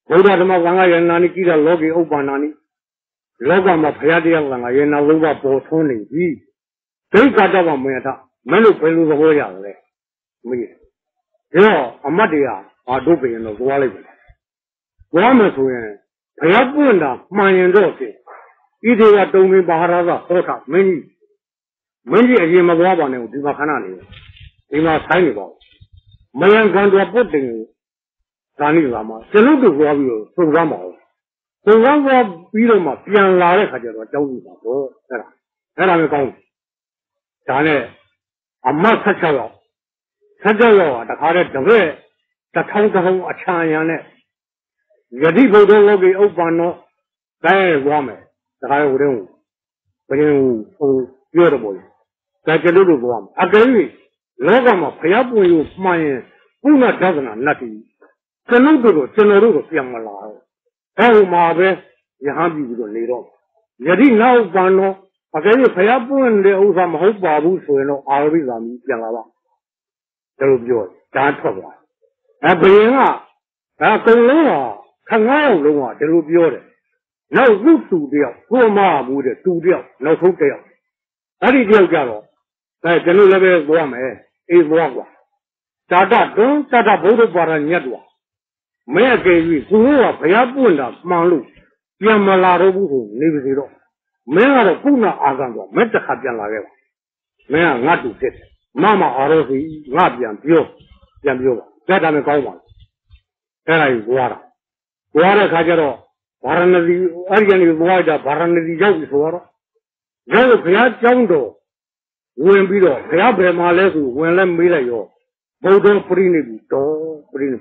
Buddha Dhamma Sangha Yanani Kira Logi Upanani Logama Payadya Sangha Yana Luba Botoni Take Katawa Meta Menu Pelu the Hoya me. Yo, Amadia, Adobe and the Wally. Wamasu Payapunda, Mayan Doki. Ide Domi Baharaza, Hota, many a Yamawaban and Dimakanani. In our tiny ball. Mayan Gandwa Pudding. Rani Rama, Saludu Robu, so Rama. So Rama Piloma, Pian Lare Hajara, Joe, and I'm going. Dane, a must Sajalo. Sajalo, the Hare the way, the Tauta a Chayane. Yadibo Logi Opano, Diane Rame, the High Room. When you beautiful. Like a little one. Again, Logama, Payabu, my Una doesn't nothing. Saludo, Senarudo, Yamala. Oh, Marve, Yahabi with a little. Yadi now, Bano, again, Payabu and the Uzam Hope Babu, so you know, Arvizam, Yalava. There will be yours, that's all right. And Bayana, Akolua, Kangal Lua, there will be yours. Now, good to deal, poor Ma would do deal, no hotel. Any deal, Garo. That the new level is warm, is warm. Tata, don't Tata Bodo Baran Yadwa. May I give you Payapunda, Malu, Yamalaru, Niviro. May I Puna Agando, Meta Hajan May I not do it. Mama Arosi, Rabian, Yambio, that I'm a common. There is water. Water Kajaro, Paranadi, Arian is wider, Paranadi Yogi water. There is Payat Jando, Wimbido, Payabre Malesu, when Lam Milayo, Bodo Prini, Do Prini.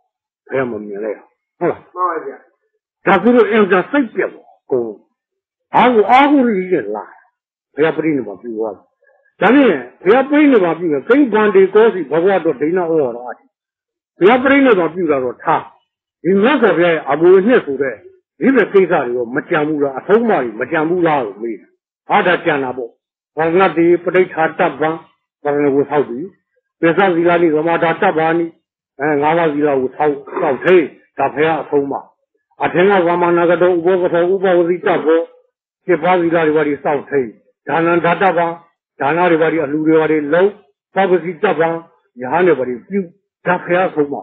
That's what the same go. I will read it live. They are bringing about you. Then they are bringing about you. Think one day goes if I want to dinner or they are bringing about you or top. In most of them, I will hear to them. If the case are your Machamula, a Tomari, Machamula, me. Other Janabo. Was not the potato Tabban, but I was how do you? Besides the Lani Ramada Tabani. And Lavazilla would how hey, Tapea Toma. Atena Ramanagado, Uba, Tabo, Kepazilla, what is South Hay. Dana Dadaba, Dana, everybody, Aluvari low, Pabasi Taba, Yahanebody, few, Tapea Toma.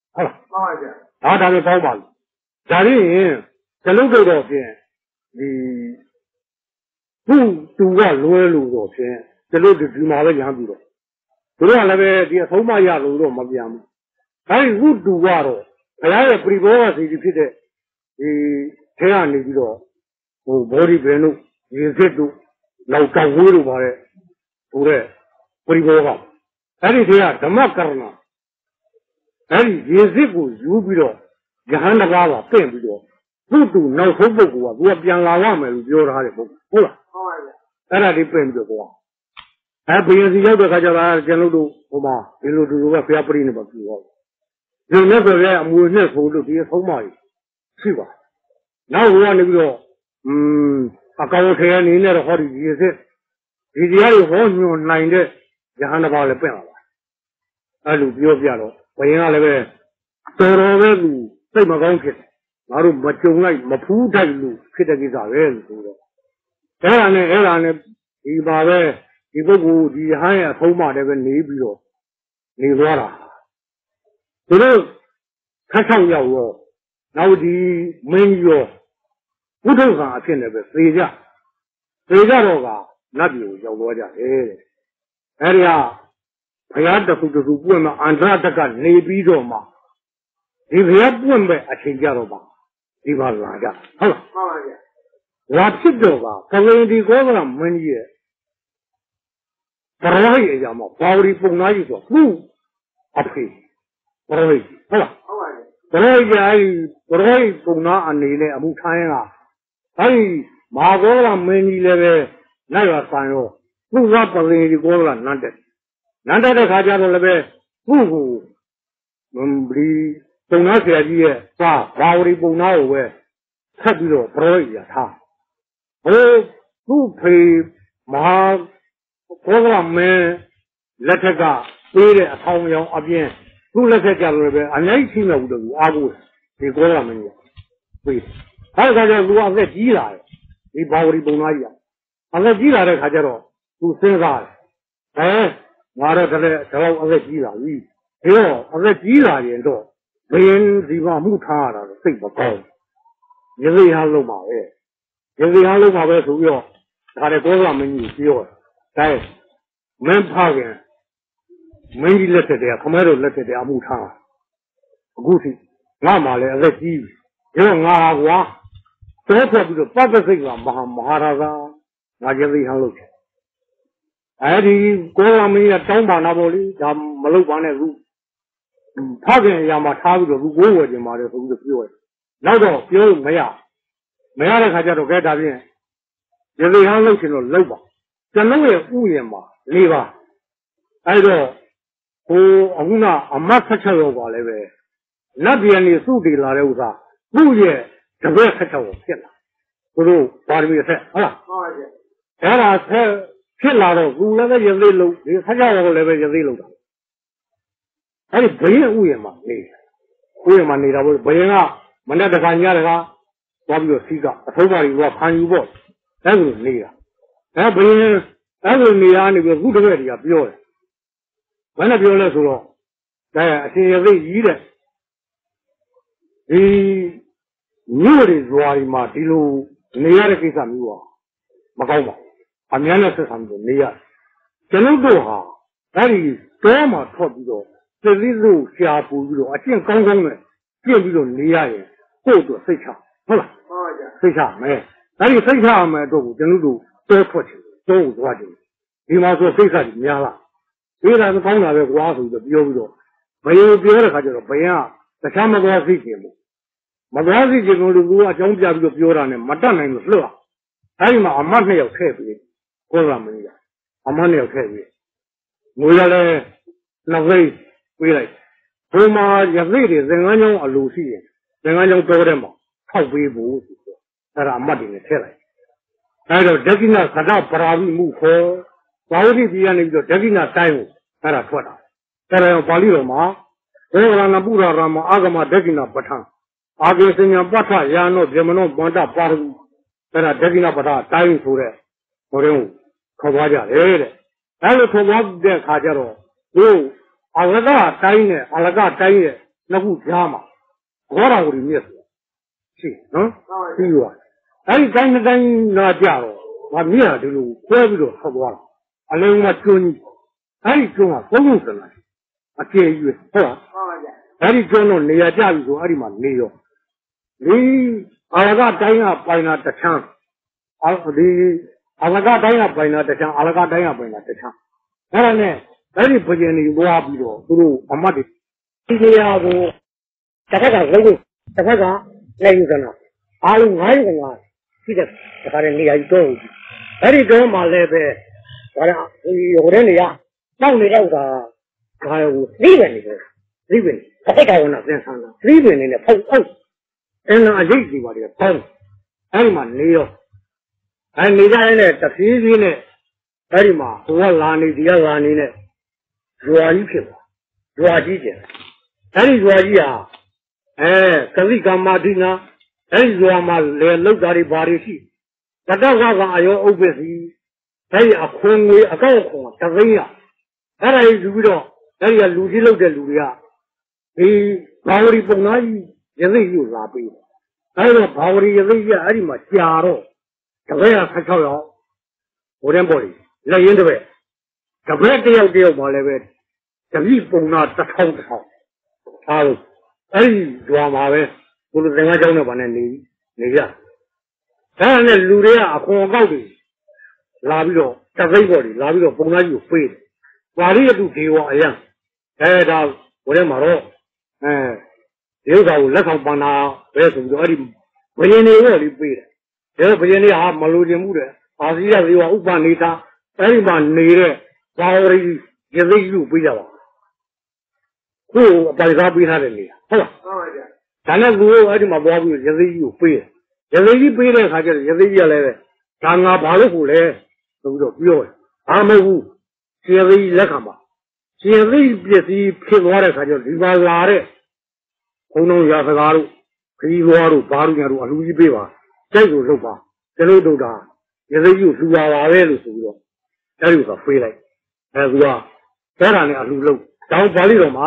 Adam Toma. Dari, the logo of the who to what Lulu of the logo to Malayan. The Toma Yalu, Magiam. I would do water. I had a pre-boss if you did the Teran, who body venue, you said to Lauka Wuru by it, to the pre-boss. That is here, the Makarna. That is Yezibu, Yubido, Jahana Lava, Pembido. Who do no football, who have young Lawam and your Haribo. That I depend upon. I bring the other Kajara, Janudu, Oma, Ilu, a fair print about you. You never will never be a home. Siva. Now we want to go. A couple of years in there, what is it? Is the other one 9 days? Jahanabala Penala. I do Biolo. When I live there, same about it. Maru Machunga, Mapu Tagu, Kitagisa, Elan, Ibave, Ibogu, the higher Homa, never Nibio, Nivara. So, Kasang Yao, now the main yo, Putosa, I can never say that. Freja, not you, Yawaja, area. I had the Putuama, Andrataka, Nebidoma. If he had one by a Chingaroba, he was Raja. Hello. What's it over? Community government, 1 year. Parai Yama, Pauri Punayo, who? Up here. Parai. Hello. Parai Puna and Nile Amutana. Hey, Margola, many level, never sign. Who got the government, London? Nanda the Kaja Lebe, who? Mumbri, Tonasia, Pauri Punao, where Sabilo, Proya, ha. Oh, who pay Mahal, program man, Letega, Pere, Atomium, again, who let a gallery, and 19 of the Agu, ဒီကောရမင်းကြီးပြေးအဲ့ဒါကြောင့်သူကအသက်ကြီးလာတယ်ဒီဘာဝရီပုံသားကြီးကအသက်ကြီးလာတဲ့ခါကျတော့သူစဉ်းစားတယ်ငါတော့တည်းတော့အသက်ကြီးလာပြီဒီတော့အသက်ကြီးလာရင်တော့ဘယင်းဒီမှာမှုထားရတာတော့စိတ်မကောင်းရေစိဟာလုံးပါပဲရေစိဟာလုံးပါပဲဆိုပြီးတော့ဒါလည်းကောရမင်းကြီးပြောတယ်ဒါမင်းဖခင်မင်းကြီးလက်ထက်တည်းခမဲတို့လက်ထက်တည်းအမှုထားအခုထိငါမှလည်းအသက်ကြီးပြီဒီတော့ငါကွာတော့ဆက်ပြီးတော့ပတ်သက်စိတ်ကမဟာရာဇာငါရေစိဟန်လို့အဲ့ဒီကိုရမင်းကတောင်းပါနာပေါ့လေဒါမလုပ်ပါနဲ့ဘူးဖခင်အရာမှာထားပြီးတော့ဘူးကိုးဝယ်ခြင်းပါတယ်ဆိုပြီးတော့ပြောတယ်နောက်တော့ပြောလို့မရတဲ့ခါကျတော့ကဲဒါဖြင့်ရေစိဟန်လုပ်ခြင်းတော့လုပ်ပါကျွန်တော်ရဲ့ဥယျာဉ်မှာ၄ပါးအဲ့တော့ဟိုအခုကအမတ်ဆက်ချက်ရောပါလဲပဲနတ်ပြည်နေစုတည်လာတဲ့ဥစ္စာသူ့ရဲ့တပည့်ဆက်ချက်ကိုဖြစ်လာသူတို့ပါရမီဆက်ဟုတ်လားဟုတ်ပါဗျအဲ့ဒါဆက်ဖြစ်လာတော့သူလည်းပဲရသေးလို့ဒီဆက်ချက်ရောလည်းပဲရသေးလို့တာအဲ့ဒီဘယင်းဥယျာဉ်မှာနေဥယျာဉ်မှာနေတာဘယင်းကမနေ့တခါညတခါသွားပြီးတော့စီးကအထုံးပါကြီးကဖန်ယူပေါ့အဲ့လိုနေတာအဲ့ဘယင်းအဲ့လိုနေရနေပြီးခုတပည့်တွေကပြောတယ်ဘယ်နဲ့ပြောလဲဆိုတော့ဒါအရှင်ရသိကြီးတဲ့ဒီမြို့တွေဇွာတွေမှာဒီလိုနေရတဲ့ကိစ္စမျိုးပါမကောင်းပါဘူးအများနဲ့ဆက်ဆံပြီးနေရကျွန်တော်တို့ဟာအဲ့ဒီတော့မှထွက်ပြီးတော့သတိလို့ရှားပူပြီးတော့အကျင့်ကောင်းကောင်းနဲ့ပြင့်ပြီးတော့နေရရင်ကိုယ့်အတွက်စိတ်ချဟုတ်လားဟုတ်ပါဗျာစိတ်ချမယ်အဲ့ဒီစိတ်ချရမယ်အတွက်ကိုကျွန်တော်တို့တောထွက်တယ်တောကိုသွားတယ်ဒီမှာဆိုစိတ်ချကြီးများလားဒီကမကောင်းတာပဲကွာဆိုပြီးတော့ပြောပြီးတော့ဘယင်ပြောတဲ့ခါကျတော့ဘယင်ကတခြားမသွားသိချင်ဘူးမသွားသိချင်လို့သူကအကြောင်းပြပြီးတော့ပြောတာနဲ့မတတ်နိုင်လို့လွတ်အဲဒီမှာအမတ်2ယောက်ထည့်ပြီးကိုရမင်းကြီးအမတ်2ယောက်ထည့်ပြီးငွေရလဲနှစ်သိန်းပေးလိုက်ဘုံမှာရသိတွေသင်္ကန်းကျောင်းအလိုရှိရင်သင်္ကန်းကျောင်းတော်တဲ့မှာထောက်ပေးဖို့ဆိုတော့အဲ့ဒါအမတ်တွေနဲ့ထည့်လိုက်အဲ့တော့ဒက္ခိဏသဒ္ဒပရာဝိမှုခေါ်ဘာဝတိပြည်ကနေပြီးတော့ဒက္ခိဏတိုင်းကိုအဲ့ဒါထွက်တာအဲ့ဒါပါဠိတော်မှာဒေဝရဏပုရရာမအာဂမဒက္ခိဏပဋ္ဌာန်းအာဂေစညာပဋ္ဌာယာနောဗြဟ္မနောဗန္တပါရဂုအဲ့ဒါဒက္ခိဏပဋ္ဌာတိုင်းဆိုတဲ့ဟိုတုန်းခေါ်သွားကြတယ်တဲ့အဲ့လိုခေါ်သွားတဲ့အခါကျတော့တို့အလကတိုင်းနဲ့အလကတိုင်းရဲ့နှစ်ခုကြားမှာဂေါရဝရီမြစ်ဆိုရှိနော်ရှိရအဲ့ဒီတိုင်းနှစ်တိုင်းလာကြတော့ဗာမြစ်ဟာဒီလိုခွဲပြီးတော့ထွက်သွားတာအလုံးမကျွန်းကြီးအဲ့ဒီကျွန်းကသုံးလုံးစလားအကျယ်ကြီးဟုတ်လားဟုတ်ပါဗျအဲ့ဒီကျွန်းတော့နေရာကြပြီဆိုအဲ့ဒီမှာနေရောဒီအလကတိုင်းကပိုင်တာတချမ်းဒီအလကတိုင်းကပိုင်တာတချမ်းအလကတိုင်းကပိုင်တာတချမ်းအဲ့ဒါနဲ့အဲ့ဒီဘုရင်တွေသွားပြီးတော့သူတို့အမတ်တွေဒီနေရာကိုတစ်ခါကလုံးတစ်ခါကလက်ယူစနာအားလုံး9ယူစနာရှိတဲ့ဒါကြတဲ့နေရာကြီးတော့အဲ့ဒီတော့မှလည်းပဲဒါရဟိုတဲ့နေရာတောက်နေတဲ့ဥစ္စာဒါရောသိပဲနေတယ်သိပဲတစ်ခါကနာပြန်ဆန်းတာသိပဲနေနဲ့ဖုတ်အဲ့နာအရေးကြီးပါတယ်ဖုတ်အဲ့ဒီမှာနေရောအဲ့နေကြတဲ့တဖြည်းဖြည်းနဲ့အဲ့ဒီမှာဟိုကလာနေဒီကလာနေနဲ့ဇွာကြီးဖြစ်သွားဇွာကြီးကျင်အဲ့ဒီဇွာကြီးဟာကတိကမ္မာတိနာအဲ့ဒီဇွာမှာလေလောက်တာတွေဘာတွေရှိတတကအယောဥပ္ပစီအဲ့ဒီအခွန်ငွေအကောက်ခွန်တသိန်းရအဲ့ဒါကြီးယူပြီးတော့အဲ့ဒီကလူကြီးလောက်တဲ့လူတွေကဒီဘာဝရီပုံသားကြီးရသိကြီးကိုလာပေးတယ်အဲ့တော့ဘာဝရီရသိကြီးကအဲ့ဒီမှာကြာတော့တပည့်က16ယောက်ဟိုတဲ့ပေါ်ကြီးလက်ရင်းတပည့်တပည့်တယောက်မှလည်းပဲတပိပုံနာ1000အားလို့အဲ့ဒီဇွာမှာပဲဘုလိုသင်္ကန်းကျောင်းနဲ့ဗာနဲ့နေကြအဲ့ဒါနဲ့လူတွေကအခွန်အကောက်တွေလာပြီးတော့တသိန်းပေါ်ကြီးလာပြီးတော့ပုံသားကြီးကိုပေးတယ်ပါဠိအတုဒေဝအယံဒါဟိုထဲမှာတော့ဒီဥစ္စာကိုလက်ဆောင်ပန်တာပဲဆိုပြီးတော့အဲ့ဒီဘယင်းတွေရောလေးပေးတယ်ဒါဘယင်းတွေဟာမလိုချင်မှုတဲ့အာစီရဇေဝဥပ္ပနေတာအဲ့ဒီမှာနေတဲ့ဘာဝရီရသိကြီးကိုပေးကြပါကိုယ်အပိုင်စားပေးထားတဲ့နေရာဟုတ်လားဟုတ်ပါဗျာဒါနဲ့သူတို့အဲ့ဒီမှာသွားပြီးရသိကြီးကိုပေးတယ်ရသိကြီးပေးတဲ့အခါကျတော့ရသိကြီးကလည်းဒါငါဘာလို့ကိုလဲဆိုပြီးတော့ပြောတယ်ဘာမဟုတ်ဘူးရှင်သိကြီးလက်ခံပါရှင်သိပစ္စည်းဖြစ်သွားတဲ့အခါကျတော့ဒီပါလာတဲ့ဘုံတော်ရာစကားတို့ခီးသွားတို့ဘာတို့ညာတို့အလူကြီးပေးပါကြိုက်လို့လုပ်ပါကျွန်တော်တို့ဒါရစိတ်ကြီးကိုလှူပါပါပဲလို့ဆိုပြီးတော့အဲ့ဒီကဖေးလိုက်အဲ့သူကအဲ့ဒါနဲ့အလူလုပ်တောင်းပါလိတော့မှာ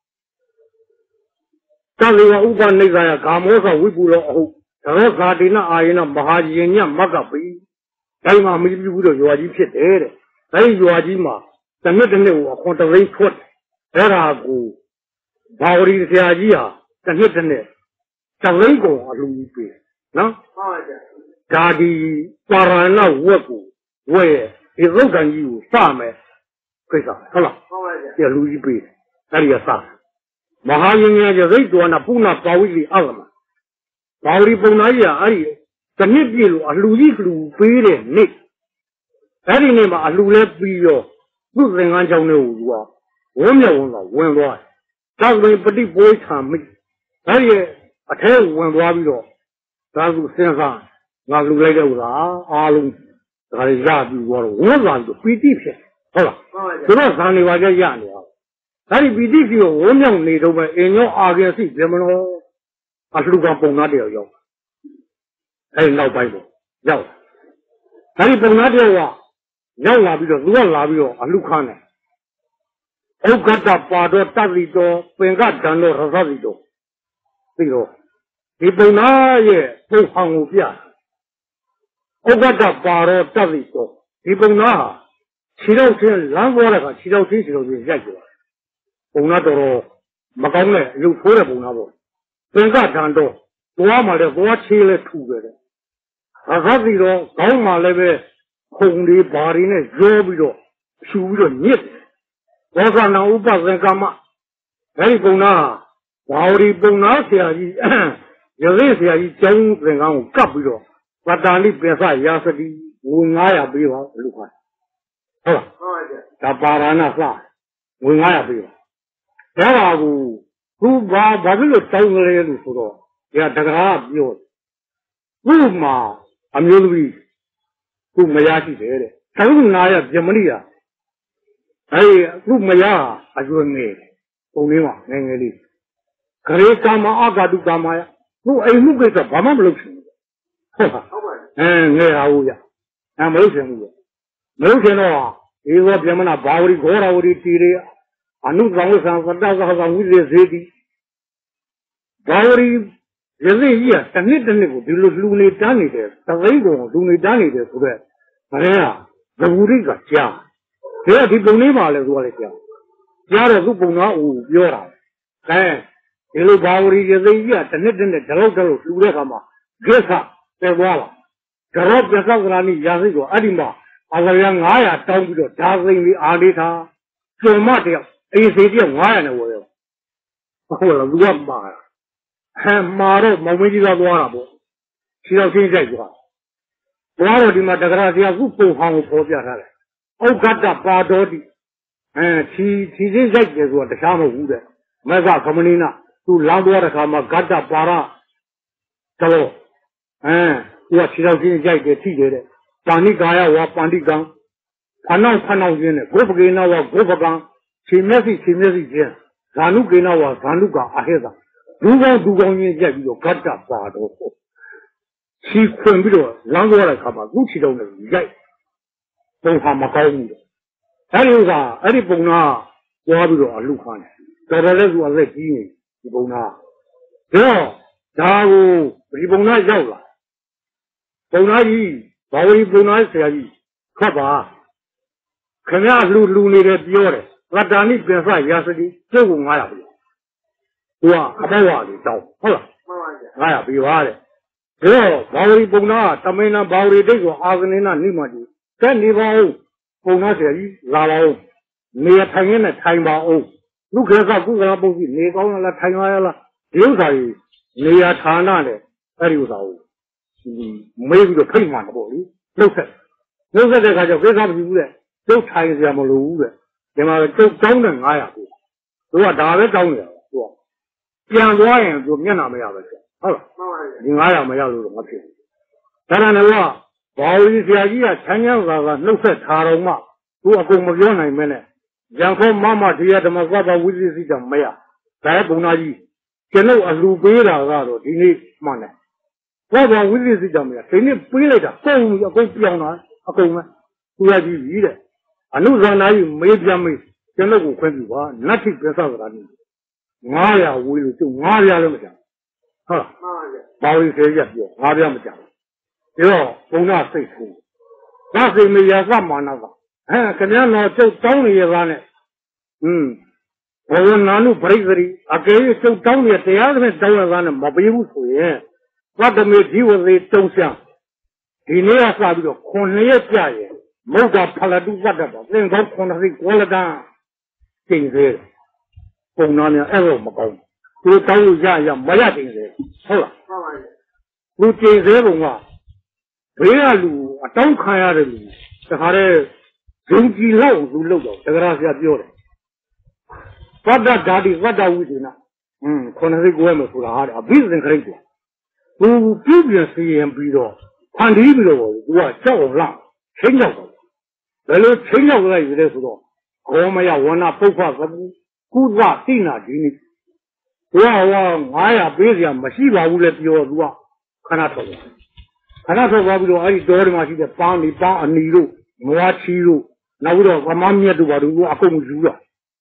သဗ္ဗေဝဥပနိစ္စယဂါမောသဝိပုရောအဟုတ်ဒါတော့ဂါတိနအာယေနမဟာယင်ညမကပိဒါမှမပြုဘူးတော့ရွာကြီးဖြစ်တယ်တဲ့အဲဒီရွာကြီးမှာတစ်နှစ်တစ်နှစ်ကိုအခွန်တသိန်းထွက်အဲ့ဒါကိုဘာဝရီဆရာကြီးဟာတစ်နှစ်တစ်နှစ်တသိန်းကုန်အလူကြီးပေးနော်ဟုတ်ပါဗျာဒါဒီပါရဏဝက်ကိုဝက်ရဲ့ဒီသုတ်ကံကြီးကိုစမယ်ခိစ္စဟုတ်လားဟုတ်ပါဗျာဒီလူကြီးပေးအဲ့ဒီကစမဟာယင်ရဲ့ရိတ်တော်နာပုဏ္ဏပါဝိလိအဂမဘာဝရီပုံသားကြီးကအဲ့ဒီတစ်နှစ်ပြည့်လို့အလူကြီးလူပေးတဲ့နေ့အဲ့ဒီနေ့မှာအလူလဲပြီးတော့သူ့သင်္ကန်းကြောင့်လည်းဟိုကဝန်းမြဝန်းကဝင်သွားတယ်။ဒါဆိုရင်ပฏิပိုးခံမိအဲ့ဒီအထဲဝင်သွားပြီးတော့ဒါဆိုစဉ်းစားငါလူလိုက်တဲ့ဥစ္စာအားလုံးဒါရရပြီးတော့ဝန်းသွားပြီးပီတိဖြစ်ဟုတ်လားဆိုတော့ဇာနေပါကြရနေအောင်အဲ့ဒီပီတိကြီးကိုဝန်းမြောက်နေတော့ပဲအင်ညောအာကေစိပြမလို့အလှကပုံသားတယောက်ရောက်အဲ့ဒီနောက်ပိုင်းပေါ့ရောက်အဲ့ဒီပုံသားတယောက်ကရောက်လာပြီးတော့သူကလာပြီးတော့အလှခန်းတယ်ဥက္ကတပါတော့တတိတော်ပင်ကဒံတော်ရသတိတော်ပြီးတော့ဒီပုံသားရဲ့ပုံဟောင်ကိုပြဥက္ကတပါတော့တတိတော်ဒီပုံသားခြေတော့ချင်းလမ်းပေါ်တဲ့ကခြေတော့ချင်းရိုက်ကြတယ်ပုံသားတော်မကောင်းတဲ့အရုပ်ထိုးတဲ့ပုံသားပေါ့ပင်ကဒံတော်သွားမှလည်းသွားချေးလဲထူတယ်ရသတိတော်ခေါင်းမှလည်းပဲခုံလေးဘာတွေနဲ့ရောပြီးတော့ဖြူပြီးတော့ညစ်ဘောကနာဥပဇင်ကမအဲဒီပုံနာဘာဝရီပုံနာဆရာကြီးရသေဆရာကြီးကျောင်းသင်္ကန်းကိုကပ်ပြီးတော့ပတ္တာလိပင်စရာစတိငွေ900ပေးပါလို့ခေါ်ဟုတ်လားဟုတ်ပါဗျာဒါပါရဏစငွေ900ပေးပါဒါပါကူသူဘာဖြစ်လို့တောင်းကြလဲလို့ဆိုတော့ဒီကတကားပြောသူ့မှာအမျိုးသမီးသူမရရှိတယ်တဲ့ကရုဏာရပြမဏိယာအဲဒီသူမရအကျွငယ်ပုံလေးမှာငယ်ငယ်လေးဂရေကာမအာဂတုကာမယသူအိမ်မှုကိစ္စဘာမှမလုပ်ချင်ဘူးဟုတ်ပါဟုတ်ပါငယ်ဟာဘူးရမလုပ်ချင်ဘူးမလုပ်ချင်တော့ဒီကပြမနာဘာဝရီဂောရဝရီတီရေအနုသံဝဆံသတ္တသဟဝိသေဇေတိဘာဝရီရသေကြီးကတစ်နှစ်တစ်နှစ်ကိုဒီလိုလူနေတန်းနေတယ်သသိန်းကုန်လူနေတန်းနေတယ်ဆိုတော့ဘယ်ကသဘူရိကကြားဒါဒီပုံလေးပါလဲသူကလည်းကြားတော့သူပုံသားဦးပြောတာဒီလိုဘာဝရီရသေကြီးကတစ်နှစ်တစ်နှစ်ဒလောက်လူတဲ့ခါမှာကိစ္စပဲသွားလာကြောပြသောကရာနိရာစိတ်ကိုအဲ့ဒီမှာအလရ900တောင်းပြီးတော့ဓာသိမ့်ပြီးအာလေးထားကျွံမတယောက်အေးစေတယောက်900နဲ့ဝယ်ရောဟုတ်လားသူကမှာတော့မောင်မင်းကြီးကသွားတာပေါ့ခြေတော်ချင်းကြိုက်သွားတော့ဒီမှာတက္ကရာဆရာခုပုံဟောင်းကိုပေါ်ပြထားတယ်ဥက္ကတပါတော်တိခြေချင်းကြိုက်တယ်ဆိုတာတခြားမဟုတ်ဘူးတဲ့မက်ကကမဏိနာသူလောင်းသွားတဲ့ခါမှာဂတ္တပါရတော်သူကခြေတော်ချင်းကြိုက်တယ်ထိတယ်တဲ့ပါဏိကာယဝါပန္တိကံဖနောက်ရင်းနဲ့ဂုပကေနဝါဂုပကံခြေမျက်စိချင်းဇာနုကေနဝါဇာနုကအဟေသာဒူကောင်းချင်းကြက်ပြီးတော့ဂတ္တပါတော်ခြေခွင်ပြီးတော့လမ်းသွားတဲ့ခါမှာသူ့ခြေတော်နဲ့ရိုက်ပုံဟာမကောင်းဘူးအဲဒီဥစ္စာအဲ့ဒီပုံနာသွားပြီးတော့အလူခန်းတယ်တော်တော်လေးသူအသက်ကြီးနေဒီပုံနာတော့ဒါကိုဒီပုံနာရောက်လာပုံနာကြီးဘာဝရီပုံနာဆရာကြီးခတ်ပါခင်ဗျာလူနေတယ်ပြောတယ်လတ္တာနိပင်စရာစတိကျုပ်က900ပြီသူကအဘောဝါလေးတောင်းဟုတ်လားမှန်ပါဗျာ900ပြီပါတဲ့ဒါဘာဝရီပုံနာတမိန်နာဘာဝရီတိတ်ကိုအာဇနေနာနိမတိတဲ့နေပါဦးပုံနာဆရာကြီးလာပါဦးနေထိုင်ရင်းနဲ့ထိုင်ပါဦးလူခေကကုကလာပုံကြီးနေကောင်းလားထိုင်ရလားဒီဥစ္စာကြီးနေရာဌာနနဲ့အဲ့ဒီဥစ္စာကိုမေးပြီးတော့ဖိတ်မှန်တော့လေနှုတ်ဆက်တဲ့ခါကျကိစ္စမရှိဘူးတဲ့ကျုပ်ထိုင်စရာမလိုဘူးတဲ့ဒီမှာကျုပ်တောင်းတဲ့900ကိုသူကဒါပဲတောင်းနေတာသူကပြန်သွားရင်သူမျက်နှာမရပဲဟုတ်လားမှန်ပါဗျာဒီ900မရလို့တော့မဖြစ်ဘူးဒါနဲ့ကဘာဝီဆရာကြီးကချမ်းချမ်းသာသာနှုတ်ဆက်ထားတော့မှသူအကုန်မပြောနိုင်မဲနဲ့ရန်ကုန်မမတရားဓမ္မကပ္ပဝိသေစိတမရဒါပုံနာကြီးကျွန်တော်အလူပေးတာကတော့ဒီနေ့မှန်တယ်ဘာဘာဝိသေစိတ်ကြောင့်မလဲဒီနေ့ပေးလိုက်တာပုံပြီးအကုန်ပြောင်းတာအကုန်ပဲသူရကြည့်ပြီတဲ့အနုဇာနာကြီးမေးပြမေးကျွန်တော်ကိုခွင့်ပြုပါနတ်ထိပြသတာနေ900ဝေးလို့ကျုပ်900လည်းမကြောက်ဟုတ်လားဘာလို့သေးရပြော900မကြောက်ပြီးတော့ဘုံနာစိတ်ဆူဒါစိတ်မရသမာနကခင်ဗျားတော့ကျုပ်တောင်းနေရတာနဲ့ဘဝနာနုပရိသရိအကယ်၍ကျုပ်တောင်းနေတရားသဖြင့်တောင်းရတာနဲ့မပေးဘူးဆိုရင်သတ္တမေဒီဝသေတုံးဆောင်ဒီနေ့ကစပြီးတော့9ရက်ကြာရင်မုဒ္ဒဖလတုသတ္တပါသင်္ကော9စိတ်ကိုလတန်းကျင့်စေပုံနာများအဲ့လိုမကောင်းဘူးသူတောင်းလို့ရမရကျင့်စေဟုတ်လားမှန်ပါဗျာသူကျင့်စေပုံကဘေးကလူအတောင်းခံရတယ်လူတခါတည်းဂုံကြည်လောက်သူလောက်တော့တက္ကရာဆရာပြောတယ်သတ္တဓာတိသတ္တဝိသေန9စိတ်ကိုရမယ်ဆိုတာဟာအဘိသင်္ခရိတ်တယ်သူပြုပြင်စီရင်ပြီးတော့ဖန်တီးပြီးတော့သူကကြောက်အောင်လားချင်းကြောက်တယ်ဘယ်လိုချင်းကြောက်လိုက်ရလဲဆိုတော့ဂောမယဝဏပုပ္ပသပုကုသတိနာဒီနိသူက900ပေးစရာမရှိပါဘူးလေပြောသူကခဏထွက်သွားခဏထွက်သွားပြီးတော့အဲ့ဒီတောတွေမှာရှိတဲ့ပန်းဒီပန်းအနီတို့နွားချီတို့နောက်ပြီးတော့ဗမာမြတ်တို့ဘာတို့အကုန်ယူလာ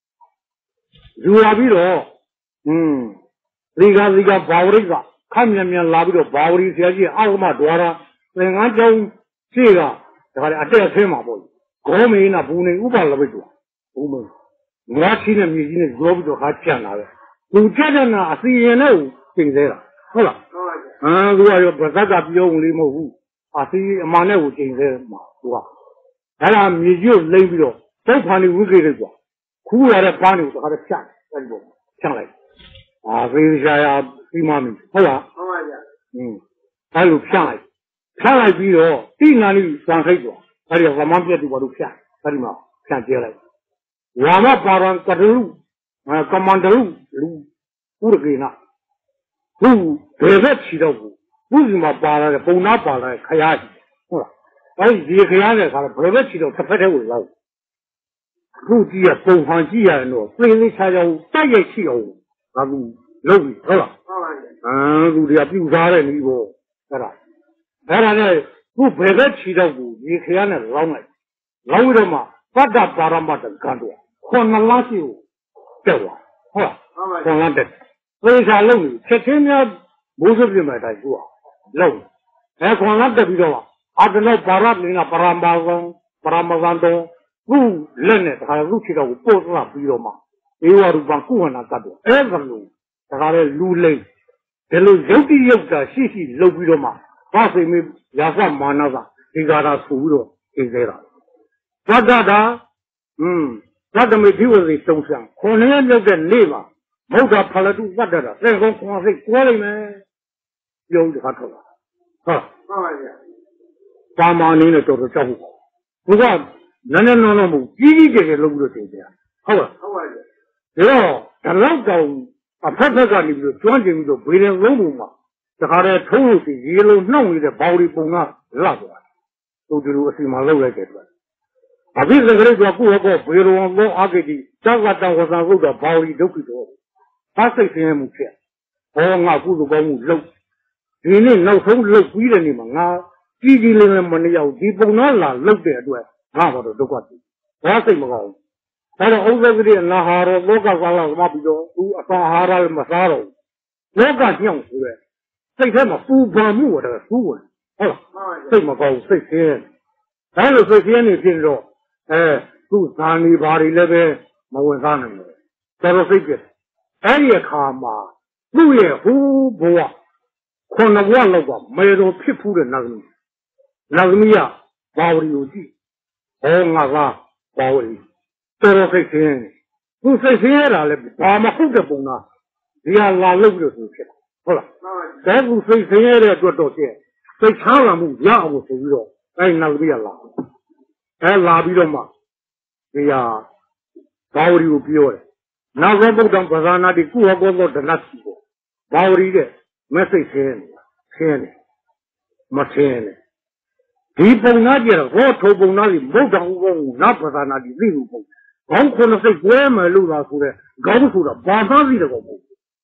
ပြီးတော့ဒီကဘာဝရိကခမ်းမြန်လာပြီးတော့ဘာဝရီဆရာကြီးအောက်ကမှဒွါရသင်္ကန်းကျောင်းရှိကဒါကြတဲ့အတက်အဆင်းမှာပေါ့ဂေါမေနာဘူးနေဥပလပိတ်တော့ဘူးမငါချင်းနဲ့မြေကြီးနဲ့ကြောပြီးတော့ခါကြံလာတယ်သူကြက်တဲ့နာအစီရင်နဲ့ပြင်သေးတာဟုတ်လားသူကရောဗဇက်ကပြောဝင်လေးမဟုတ်ဘူးအစီအမှန်နဲ့ကိုပြင်သေးမှာသူကအဲ့ဒါမြေကြီးကိုလိမ့်ပြီးတော့သုတ်ဖန်နေဝိကေတယ်ကွာခူးရတဲ့ပန်းတွေကိုတခါတည်းဖြတ်အဲ့ဒီပေါ့ဖြတ်လိုက်သေချာရပြီးမှမင်းဟုတ်လားဟုတ်ပါဗျာအဲ့လိုဖြတ်လိုက်ပြီးတော့တိနာလိစံခိတ်သွားအဲ့ဒီဗမာပြတ်တူဘာလို့ဖြတ်အဲ့ဒီမှာဖြတ်ကျဲလိုက်ဝါမပါရံကတလူကမန္တလူလူဥရကေနာသူဘယ်ဘက်ချီတော့ဘူးသူ့စီမှာပါလာတဲ့ပုံနာပါလာတဲ့ခရားကြီးဟုတ်လားအဲ့ဒီခရားနဲ့ခါဘယ်ဘက်ချီတော့တစ်ဖက်တည်းကိုလောက်ခုကြည့်ရပုံဟန်ကြည့်ရရင်တော့သိသိချာချာတိုက်ရိုက်ရှိအောင်ဒါကူလုပ်ပြီဟုတ်လားဟုတ်ပါဘူးသူတွေကပြုစားတဲ့နည်းပေါ့အဲ့ဒါနဲ့ခုဘယ်ဘက်ချီတော့ဘူးဒီခရားနဲ့လောင်းလိုက်တော့မှသတ္တပါရမတ္တကန်တော့9လရှိကိုတက်သွားဟုတ်လား9လတက်သေချာလုပ်နေချက်ချင်းများမိုးစပြမဲ့တိုင်းကူအောင်လုပ်9လတက်ပြီးတော့အတနောပါရမင်းကပရမဇံတော့ခုလက်နဲ့တခါလူချီတော့ကိုပို့သွားပြီးတော့မှဧဝရူပံကုဟနာတတ်တော့အဲ့ဒါလို့တခါလေလူလိမ့်ဒီလိုယုတ်တိယုတ်တာရှိလုပ်ပြီးတော့မှဘာစိမေရာဇမာနကဒီကာတာဆိုပြီးတော့သိသေးတာသတ္တတာသတ္တမေဒီဝစီတုံးဆံ9ရက်မြောက်တဲ့နေ့မှာမௌဒ္ဒဖလတုသတ္တတာသင်္ကော9စိတ်ကိုလိုက်မယ်ပြုံးတခါထွက်လာဟုတ်ပါဗျာပါမအနေနဲ့တော်တော်ကြောက်ဘူးဘုရားနည်းနည်းမဟုတ်ကြီးကျယ်လုပ်ပြီးတော့သိတယ်ဟုတ်ပါဗျာဒါတော့ဒီလောက်တောင်အဖက်ကနေပြီးတော့ကျွမ်းကျင်ပြီးတော့ဘေးရင်လုံးပုံမှာတခါတည်းထုံးလို့စီရေလုံးနှောက်နေတဲ့ဘောင်ဒီပုံကလောက်သွားသူဒီလိုအစီအမံလုပ်လိုက်တယ်သူအဘိသကရိကကုဟကောဘေရောဘောအာဂတိသက္ကတံဝဇံဟုတ်တော့ဘောင်ဒီဒုက္ခိတော်ဘာစိတ်ဆင်းရဲမှုဖြစ်ငါကုသကောင်းမှုလုပ်ဒီနေ့နောက်ဆုံးလုပ်ပြီးတဲ့နေ့မှာငါကြီးလေးမနေရောက်ဒီပုံတော့လာလုပ်တဲ့အတွက်ငါဘာလို့ဒုက္ခဖြစ်ဘာစိတ်မကောင်းဒါတော့ဥပ္ပဒိနာဟာရောလောကကာလမှာပြီးတော့သူအစာအာဟာရမစားတော့လောကညောင်းဆိုတဲ့စိတ်ထဲမှာပူပန်မှုတော့သူ့ဝင်ဟုတ်လားစိတ်မကောင်းစိတ်ဆင်းဒါလို့စိတ်ဆင်းနေဖြစ်တော့သူ့ဇာနေဘာတွေလည်းပဲမဝင်စားနိုင်ဘူးတော်စိတ်ပြအဲ့ဒီအခါမှာသူ့ရဲ့ဟူဘဝခုနဘဝလောက်ကမေတော်ဖြစ်ဖူးတဲ့နတ်သမီးကဘာဝရီကိုကြည့်ငါကဘာဝရီတော်စိတ်ဆင်းသူစိတ်ဆင်းရတာလည်းဘာမှဟုတ်တဲ့ပုံလားဒီဟာလာလို့ပြီးတော့ဖြစ်ဟုတ်လားဒါကူစိတ်ဆင်းရတဲ့အတွက်တော့ကျစိတ်ချမ်းသာမှုရအောင်ဆိုပြီးတော့အဲ့နတ်သမီးကလာပြီးတော့မှဒီဟာဘာဝရီကိုပြောတယ်နာဂောဗုဒ္ဓံပဇာနာတိကုဟကောသောဒနတ်စီကိုဘာဝရီတဲ့မက်ဆေ့ဆင်းနေမဆင်းနေဒီပုံနာကြတော့ဟောထိုပုံနာကြီးဗုဒ္ဓံဥပ္ပောနပဇာနာတိသိလို့ပုံခေါင်း9စိတ်ကွဲမယ်လို့သာဆိုတဲ့ခေါင်းဆိုတာဘာသာစီတော့မဟုတ်ဘူးဒါ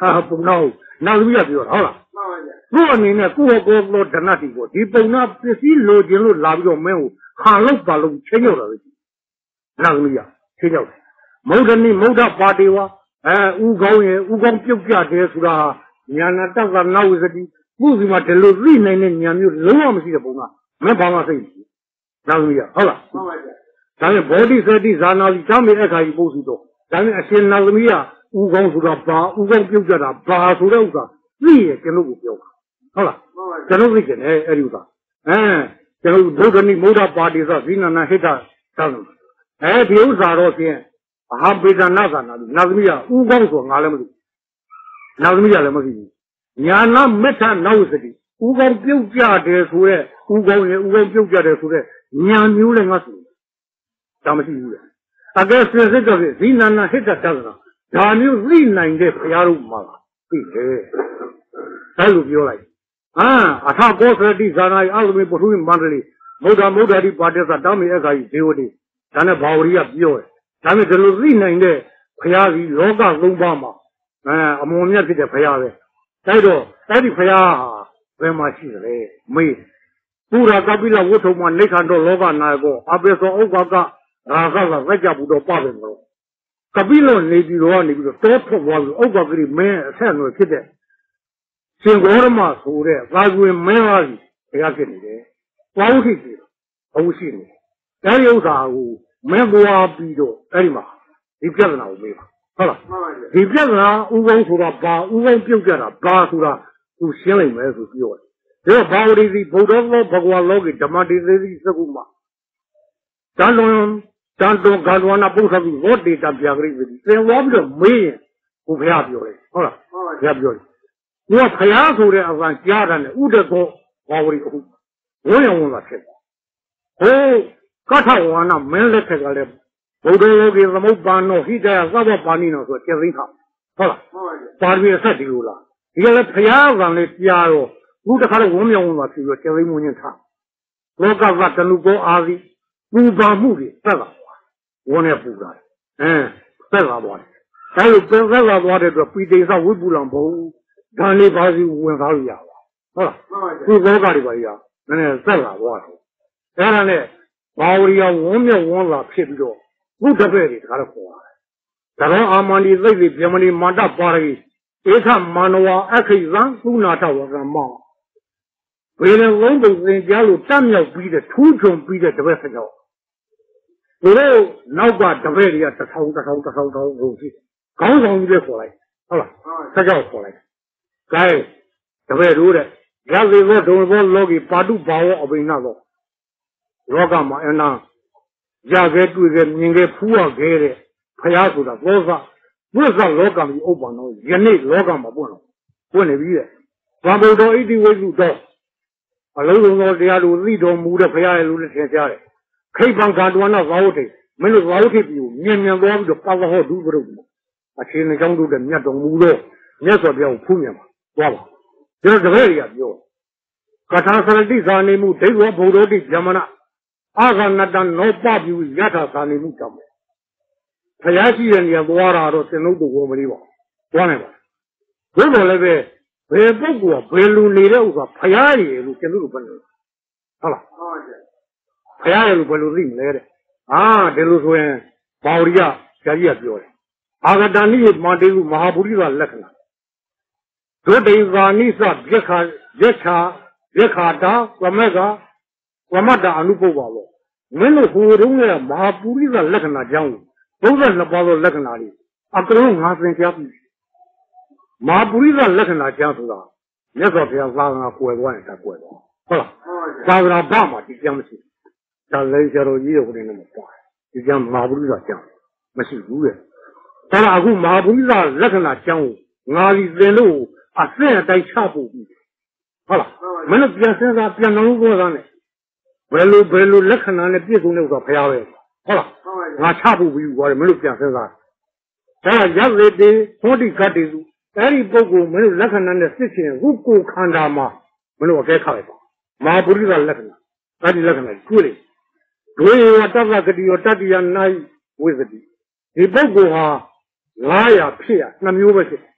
ပုံတော့နောက်ပြီးပြောတာဟုတ်လားကိုအနေနဲ့ကိုယ့်ကိုယ်ကိုဓနတ်တီကိုဒီပုံနာပစ္စည်းလိုချင်လို့လာပြီးတော့မင်းကိုခါလောက်ပါလို့ချင်းရောက်တာပဲနောက်ပြီးချင်းရောက်မௌဒနိမௌဒပါတိဝဥကောင်းရဲ့ဥကောင်းပြုတ်ကြတယ်ဆိုတာညာနာတက်ကနောက်ဝစတိခုစီမှာဒီလိုသိနိုင်တဲ့ညာမျိုးလုံးဝမရှိတဲ့ပုံကမင်းဘာမှစိတ်မရှိနောက်ပြီးဟုတ်လားဒါနဲ့ဘောဓိသတိဇာနာတိတောင်းတဲ့အခါကြီးပို့စုတော့ဒါနဲ့အရှင်နာသမီးကဥကောင်းဆိုတာဘာဥကောင်းပြုတ်ကြတာဘာဆိုတဲ့ဥစ္စာသိရကျွန်တော်ကိုပြောတာဟုတ်လားကျွန်တော်သိကျင်တယ်အဲ့ဒီဥစ္စာကျွန်တော်ဘုဒ္ဓနိမௌဒပါတိသဇိနနာဟိတတောင်းတယ်ဒီဥစ္စာတော့ဖြင့်အဟံပေဒနာသာနာနာသမီးကဥကောင်းဆိုငါလည်းမသိနာသမီးကလည်းမသိဘူးညာနာမေထနောက်စတိဥကောင်းပြုတ်ကြတယ်ဆိုရဲဥကောင်းရဲ့ဥကောင်းပြုတ်ကြတယ်ဆိုတဲ့ညာမျိုးလည်းငါသိဒါမရှိဘူးလေအကဲစစ်စစ်တော့ဇိနနာဟိတတောင်းတာဒါမျိုးသိနိုင်တဲ့ဘုရားတို့မှာသိတယ်အဲ့လိုပြောလိုက်အထကောသတိဇာနာအလမေပုထုမန္တလိမௌဒမௌဒတိပါတိသတောင်းမြေအခါကြီးဒေဝတိဒါနဲ့ဘာဝရီကပြောတယ်ဒါပေမဲ့ဒီလိုသိနိုင်တဲ့ဘုရားကြီးလောကသုံးပါးမှာအမွန်မြတ်ဖြစ်တဲ့ဘုရားပဲတိုက်တော့အဲ့ဒီဘုရားဟာဘယ်မှာရှိတယ်မေးပုရာကပိလဝုထုံမှာနေခန္ဓာလောကနာကောအပေသောဥက္ကကရာဂကလက်ကြဘူးတော့ပပင်တော့ကပိလောနေပြီးတော့တောထွက်သွားပြီးဥက္ကကကြီးမင်းအဆက်အနွယ်ဖြစ်တဲ့ရှင်ဂေါရမဆိုတဲ့သာကွေမင်းသားကြီးဘုရားဖြစ်နေတယ်ပေါင်းထိပ်အဝရှိနေအဲ့ဒီဥစ္စာကိုမင်းဘွားပြီးတော့အဲ့ဒီမှာဒီပြဿနာကိုမေးပါဟုတ်လားဒီပြဿနာဥကောင်းဆိုတာဘာဥကောင်းပြုတ်ကြတာဘာဆိုတာသူရှင်းလိုက်မယ်ဆိုပြောတယ်ဒါဘာဝတိဗုဒ္ဓဘောဘဂဝါလောကိဓမ္မတိသေတိသကုမတန်တော်ဂါဒဝနာပု္ပ္ပသတိဝတ္တေတပြာဂရိတိသင်သွားပြီးတော့မေးရင်ဘုရားပြောတယ်ဟုတ်လားဘုရားပြောတယ်သူကခရားဆိုတဲ့အပန်းကြားတယ်ဥဒကောဘာဝတိအခုဝန်းရဝန်လာဖြစ်တယ်ကထဝါနာမင်းလက်ထက်ကလည်းဗုဒ္ဓယောဂီသမုပ္ပါနောဟိတယသဗ္ဗပါဏိနောဆိုကျက်သိမ်းထားဟုတ်လားပါရမီအဆက်ဒီလိုလားဒီကလည်းဘုရားကလည်းကြားတော့ခုတခါတော့ဝန်းမြောင်ဝင်လာပြီးတော့ကျက်သိမ်းမှုညင်ထားလောကကတဏုကောအာသည်ပူပါမှုတွေသက်လာဝန်းနဲ့ပူတာသက်လာသွားတယ်ဒါလိုသက်လာသွားတဲ့အတွက်ပိဋိသဝိပုလံဘုံဒါလေးပါစီဝင်သားလို့ရပါဟုတ်လားဒီလောကတွေပါကြီးကနည်းနည်းသက်လာသွားတယ်အဲ့ဒါနဲ့ဘာဝရီယဝန်းမြောက်ဝန်းလာဖြစ်ပြီးတော့ဘုဒ္ဓဘဲတွေဒါတော့ခေါ်ရတယ်။ဒါတော့အာမန္တိသိတိပြမဏိမန္တပါရိဧခမန္နဝအခိဇံသုနာထဝကမောဘယ်လိုလုံးပုံသင်ကြားလို့တတ်မြောက်ပြီးတဲ့ထူးချွန်ပြီးတဲ့တပည့်ဆက်ကြောသူတို့နောက်ကတပည့်တွေက1000လို့ရှိခေါင်းဆောင်ကြီးပဲခေါ်လိုက်ဟုတ်လားဆက်ကြောခေါ်လိုက်ကဲတပည့်တို့တဲ့ရသေဘောဒုံဘောလောကီပါတုဘာဝအဘိနသောလောကမှာအနာရခဲ့တွေ့ခဲ့မြင်ခဲ့ဖူးရခဲ့တဲ့ဖရာဆိုတာဘောဇဝိဇ္ဇလောကမှာဥပ္ပန္နောယနေ့လောကမှာပွင့်နေပြီတဲ့ဗာဗုဒ္ဓဣတိဝိသုတော်အလုံးစုံသောတရားတို့သိတော်မူတဲ့ဖရာရဲ့လူနဲ့ထင်ရှားတယ်ခိဗံဂါတဝနာသာဝတိမင်းတို့သာဝတိပြီကိုမြင်သွားပြီးတော့ပါဝဟောဒုပရုတ်အခြေအနေကြောင့်တို့တဲ့မြတ်တော်မူတော့မြတ်စွာဘုရားကိုဖူးမြင်ပါသွားပါကျွန်တော်တပည့်တွေကပြောကထာသရတိဇာနေမှုဒိဋ္ဌဝဘုဒ္ဓတိဇမနအာဂနတနောပပြူယထာဇာနေမှုကြောင့်ဘုရားရှိတဲ့နေရာသွားတာတော့သင်တို့ကိုမလေးပါသွားနိုင်ပါဘုရားလည်းပဲဘယ်ပုဂ္ဂိုလ်ကဘယ်လူနေတဲ့ဥစ္စာဘုရားရည်လို့ကျွန်တော်တို့ဘယ်လိုဟုတ်လားဘုရားရည်လို့ဘယ်လိုသိမလဲတဲ့ဒီလိုဆိုရင်ဘာဝရိယဆရာကြီးကပြောတယ်အာဂတဏိမာတေကုမဟာပုရိသလက္ခဏာဒုတိယဇာနိသယက္ခာတာဝမကဝမတ္တအနုပုပ္ပါလို့မင်းတို့ဟိုတုန်းကမဟာပုရိသလက္ခဏာကြောင်းဘုရားနှစ်ပါးသောလက္ခဏာတွေအကလုံးငါသင်ကြားပြီမဟာပုရိသလက္ခဏာကြောင်းဆိုတာမြတ်စွာဘုရားသာသနာကွယ်သွားရင်ဒါကွယ်သွားဟုတ်လားသာသနာ့ဘာမှာဒီကြောင်းမရှိဒါလည်းဆရာတော်ကြီးတို့ကနေမပါဒီကြောင်းမဟာပုရိသကြောင်းမရှိဘူးတဲ့ဒါကအခုမဟာပုရိသလက္ခဏာကြောင်းငါဒီသင်လို့အဆင့်အတိုင်းချဖို့ပြီဟုတ်လားမင်းတို့ပြန်စဉ်းစားပြန်နှလုံးသွင်းသားနဲ့ဘယ်လိုလက္ခဏာနဲ့ပြည့်စုံလို့ဆိုဘုရားပဲဟုတ်လားငါချဖို့ပြီးသွားတယ်မင်းတို့ပြန်စဉ်းစားဒါကရပ်လေတေဟောတိကတ္တိစုအဲ့ဒီပုဂ္ဂိုလ်မင်းတို့လက္ခဏာနဲ့စစ်ချင်ခုကိုခန္ဓာမှာမင်းတို့အကဲခါလိုက်ပါမဟာပုရိသလက္ခဏာအဲ့ဒီလက္ခဏာကျွေးလေဒွေရတ္တကတိရောတတ္တိယနိုင်ဝိသတိဒီပုဂ္ဂိုလ်ဟာ900ဖြစ်ရ2မျိုးပဲဖြစ်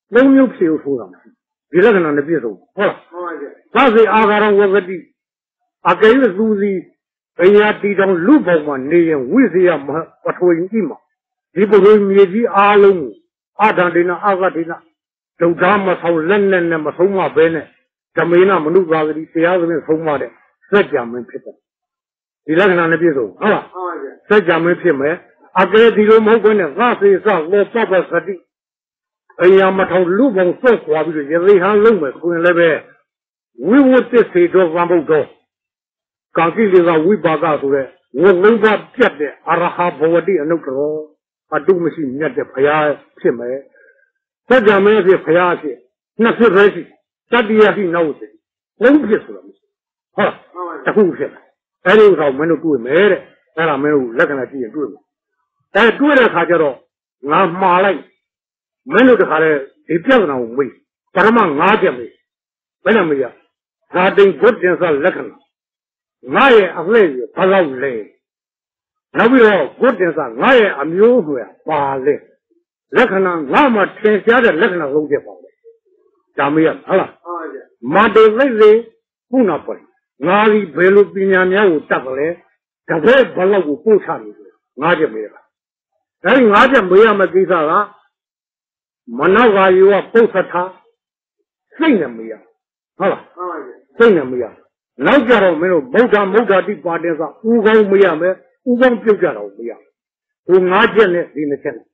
လုံးမျိုးဖြစ်ဆိုတာမရှိဒီလက္ခဏာနဲ့ပြည့်စုံဟုတ်လားသစေအာဃာရဝဂတိအကယ်၍သူစီဘယတီတောင်လူပုံမှာနေရင်ဝိဇယပထွေကြီးမှာဒီပုရိမြေကြီးအားလုံးကိုအာဒန္တေနအာဂတိနဒုဒ္ဓမဆောင်လက်နဲ့မဆုံးမပဲနဲ့ဓမေနမနုသာဂတိတရားသဖြင့်ဆုံးမတဲ့စัจ जा မင်းဖြစ်တယ်ဒီလက္ခဏာနဲ့ပြည့်စုံဟုတ်လားစัจ जा မင်းဖြစ်မယ်အကယ်ဒီလိုမဟုတ်ဘဲနဲ့သစေသလောပပသတိဘယမထောင်လူပုံစော့ခွာပြီးတော့ရေဟန်းလုံးမယ်ကိုရင်လည်းပဲဝိဝတ္တစေတော်ဗံဗုဒ္ဓကာကိလေသာဝိပါကဆိုတဲ့ဝိဝိဘပြတ်တဲ့အရဟဘဝတိအနုတ္တရောအတုမရှိမြတ်တဲ့ဘုရားဖြစ်မယ်စัจ जा မင်းဖြစ်ဘုရားဖြစ်နှစ်ဖြစ်ပဲရှိတတိယရှိနောက်ဖြစ်လုံးဖြစ်ဆိုတော့မရှိဟုတ်တခုဖြစ်တယ်အဲဒီဥစ္စာမင်းတို့တွေ့မယ်တဲ့အဲ့ဒါမင်းတို့လက္ခဏာကြည့်ရင်တွေ့မယ်အဲတွေ့တဲ့အခါကျတော့ငါမှားလိုက်မင်းတို့တခါလေဒီပြဿနာကိုမေးပရမ၅ချက်မေးဘယ်နဲ့မေးရဇာတိဘုဒ္ဓင်္စလက္ခဏာငါရဲ့အလဲဘယ်လောက်လဲနောက်ပြီးတော့ဘုဒ္ဓင်္စငါရဲ့အမျိုးအနွယ်ပါလဲလက္ခဏာငါမှထင်ရှားတဲ့လက္ခဏာလုံးချက်ပါပဲဒါမေးရဟုတ်လားမာတေလိုက်လေခုနပေါ်ငါဒီဘယ်လိုပညာများကိုတတ်ကြလဲတပည့်ဘယ်လောက်ကိုပို့ချနေလဲ၅ချက်မေးတာအဲဒီ၅ချက်မေးရမယ့်ကိစ္စကမနောဂါယောပု္ပ္ပထာစိတ်နဲ့မေးရဟုတ်လားစိတ်နဲ့မေးရနောက်ကြတော့မင်းတို့ဗုဒ္ဓမုဒ္ဒတိပါတင်စာဥကောင်းမေးရမယ်ဥကောင်းပြုတ်ကြတော့မေးရဟို၅ချက်နဲ့ဒီ၂ချက်နဲ့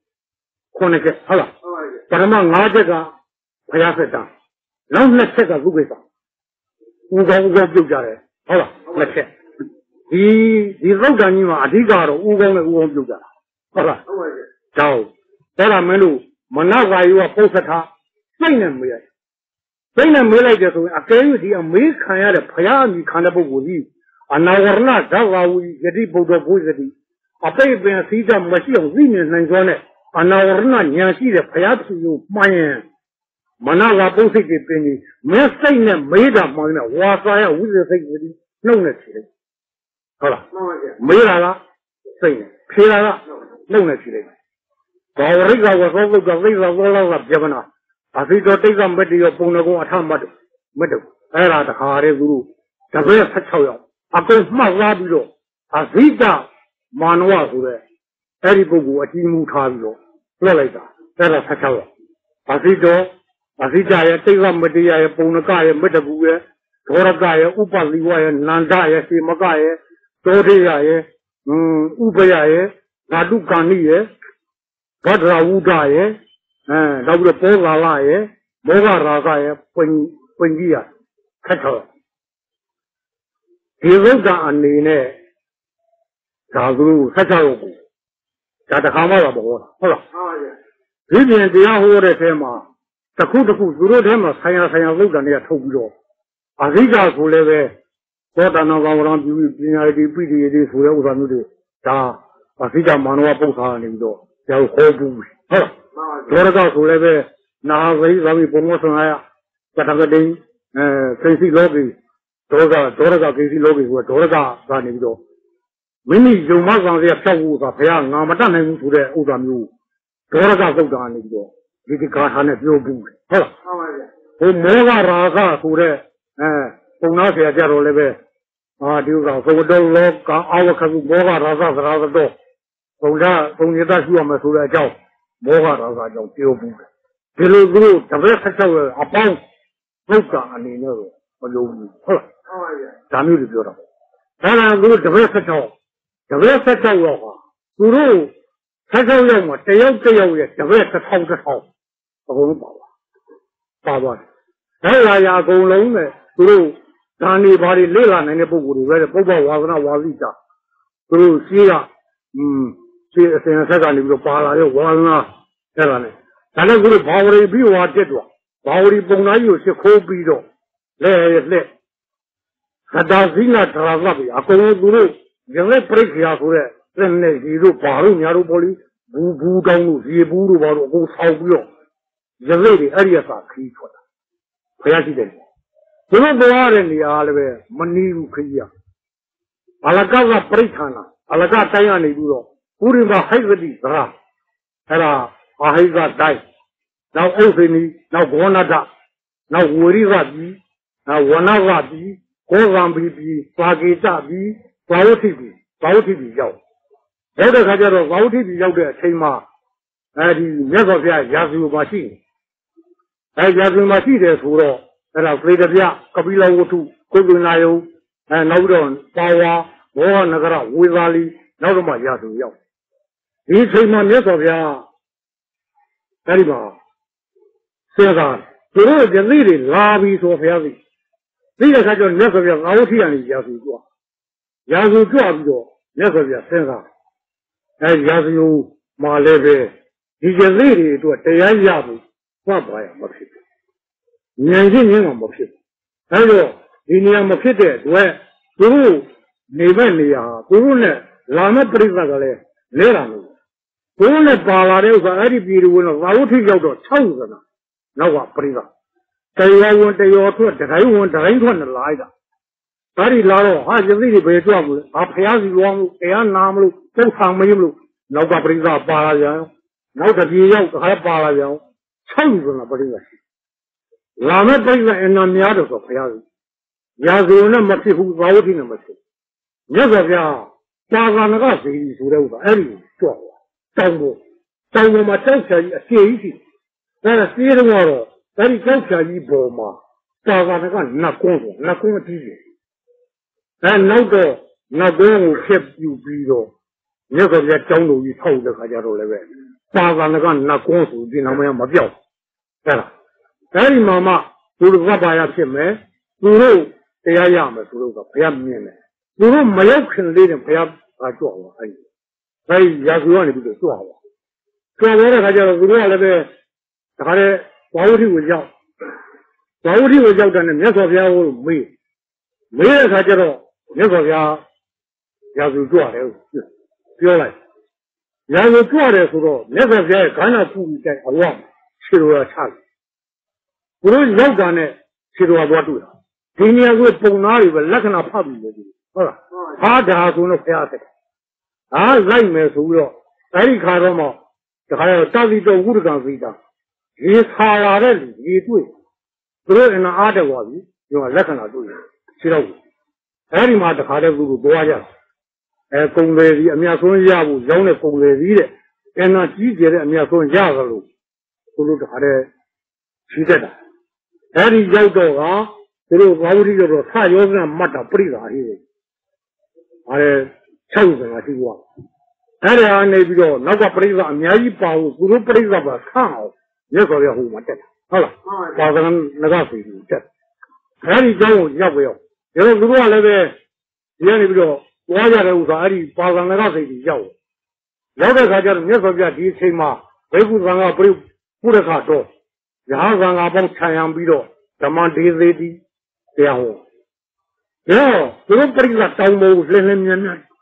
9ချက်ဟုတ်လားပထမ၅ချက်ကဘုရားဆက်တာနောက်၂ချက်ကသုခိစ္စဥကောင်းပြုတ်ကြတယ်ဟုတ်လား၂ချက်ဒီသုတ်တန်ကြီးမှာအဓိကတော့ဥကောင်းနဲ့ဥကောင်းပြုတ်ကြတာဟုတ်လားကြောက်အဲ့ဒါမင်းတို့မနောဂါယောပု္ပ္ပထာစိတ်နဲ့မေးရစိတ်နဲ့မေးလိုက်တယ်ဆိုရင်အကယ်၍ဒီအမေးခံရတဲ့ဘုရားအမိခံတဲ့ပုဂ္ဂိုလ်ကြီးအနာဝရဏဓဝဝီယတိဗုဒ္ဓဘုဇတိအပိပင်စီးကြမရှိအောင်သိမြင်နိုင်စွာနဲ့အနာဝရဏဉာဏ်ရှိတဲ့ဘုရားသူကိုမှန်ရင်မနောဂါပု္ပ္ပစိတ်တွေပင်ကြီးမဲစိတ်နဲ့မေးတာမှန်တယ်ဝါစာရဝိသေစိတ်တွေနှုတ်နဲ့ဖြေလိုက်ဟုတ်လားမေးတာကစိတ်နဲ့ဖြေတာကနှုတ်နဲ့ဖြေလိုက်ဘာဝရိကဝသောပုဂ္ဂိုလ်သိသောသောလောကပြမနာအသိတော်တိတ်ကမတ္တရောပုံတော်အထမတ်တို့အဲ့ဒါတခါတည်းသူတို့တပည့်16ယောက်အကုန်မှတ်သွားပြီးတော့အဇိတမာနဝဆိုတဲ့အဲ့ဒီပုဂ္ဂိုလ်အကြီးမှုထားပြီးတော့လွှတ်လိုက်တာအဲ့ဒါ16ယောက်အဇိတရဲ့တိတ်ကမတ္တရဲ့ပုံနကရဲ့မတ္တကူရဲ့ဒေါရကရဲ့ဥပသီဝရဲ့နန္ဒရဲ့စေမကရဲ့တောထေရရဲ့ဥပယရဲ့ဓာတုကာဏိရဲ့ဗဒ္ဒရာဝုဒရဲ့နောက်ပြီးတော့ပောဂါလရဲ့မောဂရာဂရဲ့ပင်ကြီးရခက်ထော်ဒီဝိဒ္ဓအနေနဲ့ဒါသူဆက်ချောက်ကိုဒါတခါမှတော့ဘောတာဟုတ်လားဒီပြင်တရားဟောတဲ့ထဲမှာတစ်ခုသူတို့ထဲမှာဆိုင်ရာဝိဒ္ဓနဲ့ထုတ်ပြီးတော့အဓိကကိုလည်းပဲသောတာနာကောင်ဝရံပြုပညာရည်ပိဋိရည်ဆိုတဲ့ဥစ္စာမျိုးတွေဒါအဓိကမာနဝပု္ပ္ပာနေပြီးတော့ကျောင်းဟောဘူးဟုတ်လားဒေါရကဆိုလည်းပဲနာဝိဇာမိဘုံမဆံရပတကတိကိစီလောကီဒေါရကကိစီလောကီဆိုတော့ဒေါရကကနေပြီးတော့မိမိယုံမဆောင်ရဖြောက်ဖို့ဆိုတာဘုရားငါမတတ်နိုင်ဘူးဆိုတဲ့ဥစ္စာမျိုးဒေါရကသုတ်တာနေပြီးတော့ဒီဂါထာနဲ့ပြောဘူးဟုတ်လားဟိုမောဂရာဂဆိုတဲ့ပုံနာဆရာကြတော့လည်းပဲဒီဥစ္စာသုတ်တော်လောကအာဝခကုမောဂရာဂသရာတော့ပုံရတာရှိရမယ်ဆိုတဲ့အကြောင်းမောဂရာဂအကြောင်းပြောဘူးဒီလိုသူတို့တပည့်ဆက်ချက်အပေါင်းပုဂ္ဂာအနေနဲ့မလို့ဘူးဟုတ်လားဒါမျိုးတွေပြောတာဒါကသူတို့တပည့်ဆက်ချက်ရောဟာသူတို့ဆက်ချက်ရောက်မှာတယောက်ရဲ့တပည့်တစ်ထောင်အကုန်လုံးပါသွားတယ်ဒါရာအကုန်လုံးနဲ့သူတို့ဒါနေဘာတွေလေ့လာနိုင်တဲ့ပုဂ္ဂိုလ်တွေပဲပုဗ္ဗဝါသနာဝါစိတာသူတို့ရှိရဒီအစဉ်အဆက်ကနေပြီးတော့ပါလာတဲ့ဝါသနာအဲ့ဒါနဲ့ဒါနဲ့ကိုဘာဝရီပြီးဝါတက်တော့ဘာဝရီပုံသားကြီးကိုရှ िख ိုးပြီးတော့လက်သတ္တဇိနာတရာကပြီအကုန်လုံးသူတို့ရလက်ပြိခရာဆိုတဲ့လက်နဲ့ဒီတို့ဘာလို့ညာတို့ပေါ်လီဘူးတောင်းလို့ရေဘူးတို့ဘာလို့အကုန်ဆောက်ပြီးတော့ရလက်တွေအဲ့ဒီအစာခီးထွက်တာဘုရားရှိတယ်သူတို့သွားတဲ့နေရာလည်းပဲမနီးဘူးခီးရအလကပြိခဏအလကတိုင်းရနေပြီးတော့ဥရိမဟိဂတိသရာအဲ့ဒါအဟိကတိုင်းနောက်ဥစ္စေနီနောက်ဂောနတနောက်ဝရိသပြီဝနဝပြီကောသံပြီပြီပါကေတပြီဘာဝတိပြီရောက်တဲ့ခါကျတော့ဘာဝတိပြီရောက်တဲ့အချိန်မှာဒီမြတ်စွာဘုရားရာဇဝမှာရှိနေရာဇဝမှာရှိတယ်ဆိုတော့အဲ့ဒါသေတပြကပိလဝတ္ထုကုသနာယုနောက်တော့ပါဝါဘောဟနဂရဝေသာလီနောက်တော့မှရာဇဝရောက်ဒီအချိန်မှာမြတ်စွာဘုရားအဲ့ဒီမှာစေတာသူတို့ယသိတွေလာပြီးဆိုဘုရားသိတဲ့အခါကျတော့မြတ်စွာဘုရားငါတို့ထိရနေရာဇဝကြွပြီးတော့မြတ်စွာဘုရားစဉ်းစားရာဇဝမှာလည်းပဲဒီယသိတွေအတွက်တရားရဖို့ဖတ်ပါရမဖြစ်ဘူးဉာဏ်ချင်းချင်းကမဖြစ်ဘူးအဲဒါဒီနေရာမဖြစ်တဲ့အတွက်သူတို့နေမဲ့နေရာသူတို့နဲ့လာမဲ့ပြိဿကလည်းလဲတာလို့သူတို့နဲ့ပါလာတဲ့ဥစ္စာအဲ့ဒီပြည်ဝင်တော့သာဝတိရောက်တော့60ကနောက်ကပြိဿတရားဝင်တရားထွက်တိုင်းဝင်တိုင်းထွက်နဲ့လာလိုက်တာဒါဒီလာတော့ဟာယသိတွေဘယ်ကြွဘူးလဲဘာဖျားစီလွားမှုတရားနာမလို့ပုတ်ဆောင်မင်းမလို့နောက်ကပြိဿပါလာပြန်နောက်တစ်ပြေရောက်တခါပါလာပြန်60ကပြိဿရှိလာမဲ့ပြိဿအနာများတော့ဆိုဖျားစီရာဇဝနဲ့မဖြစ်ဘူးသာဝတိနဲ့မဖြစ်မြတ်စွာဘုရားသာသနာကစီဆိုတဲ့ဥစ္စာအဲ့ဒီကြွသွားတောင်းပေါ်မှာတောက်ချာကြီးအရှိကြီးရှိအဲ့ဒါစီးတော့အဲ့ဒီတောက်ချာကြီးပေါ်မှာသာသနာကနတ်ကွန်းဆိုနတ်ကွန်းအကြီးကြီးနောက်တော့နတ်ကွန်းကိုဖျက်ပြူပြီးတော့မြတ်စွာဘုရားတောင်းတော်ကြီးထောက်တဲ့ခါကျတော့လည်းပဲသာသနာကနတ်ကွန်းဆိုဒီနောက်မှမပြောက်အဲ့ဒါအဲ့ဒီမှာမှသူတို့ကပါရဖြစ်မယ်သူတို့တရားရမယ်သူတို့ကဘုရားမြင်တယ်သူတို့မရောက်ခင်လေးနဲ့ဘုရားကကြွသွားအဲ့ဒီရာဇဝကနေပြီးတော့ကြွသွားတဲ့ခါကျတော့သူတို့ကလည်းပဲဒါကြတဲ့ဘာဝတိကိုရောက်တဲ့မြတ်စွာဘုရားကိုမေးတဲ့ခါကျတော့မြတ်စွာဘုရားရာဇဝကြွတယ်ပြောလိုက်ရာဇဝကြွတယ်ဆိုတော့မြတ်စွာဘုရားရဲ့ခန္ဓာပူပြီးတိုင်အဝခြေတော်ချတယ်သူတို့ရောက်တာနဲ့ခြေတော်သွားတွေ့တာဒီနေရာကိုပုံသားတွေပဲလက္ခဏာဖတ်ပြီးလေဟုတ်လားဟာဒါဆိုတော့ဘုရားဆက်လိုက်မယ်ဆိုပြီးတော့အဲဒီခါတော့မှတခါတော့တာတိတော်ဝုဒကံသိတာရေခါလာတဲ့လူရေတွေ့သူတို့အနာအားတက်သွားပြီဒီမှာလက္ခဏာတွေ့ခြေတော့အဲဒီမှာတခါတည်းသူတို့သွားကြကုံလေကြီးအမြတ်ဆုံးရဖို့ရောင်းတဲ့ကုံလေကြီးတဲ့အနာကြီးကျယ်တဲ့အမြတ်ဆုံးရသလိုသူတို့တခါတည်းရှိတတ်တာအဲဒီရောက်တော့ကသူတို့ဘာဝတိရောက်တော့ဆယောဂမတ်တာပြိတာဟေး60ကရှိသွားအဲ့ဒါနေပြီးတော့နောက်ကပြိဿအများကြီးပါဖို့သူတို့ပြိဿပါဆန့်အောင်မြတ်စွာဘုရားဟိုမှာတက်တာဟုတ်လားပါဒနာငကစီတက်အဲ့ဒီကျောင်းကိုရောက်ပြီးတော့သူတို့ကလည်းပဲဒီကနေပြီးတော့သွားကြတဲ့ဥစ္စာအဲ့ဒီပါဒနာငကစီကြီးရောက်တဲ့ခါကျတော့မြတ်စွာဘုရားဒီအချိန်မှာဘိက္ခုသံဃာပုရခတော်ရဟန်းသံဃာပေါင်းခြံရံပြီးတော့ဓမ္မဒေသေတိတရားဟောသူတို့ပြိဿတောင်းဖို့လင်းမြန်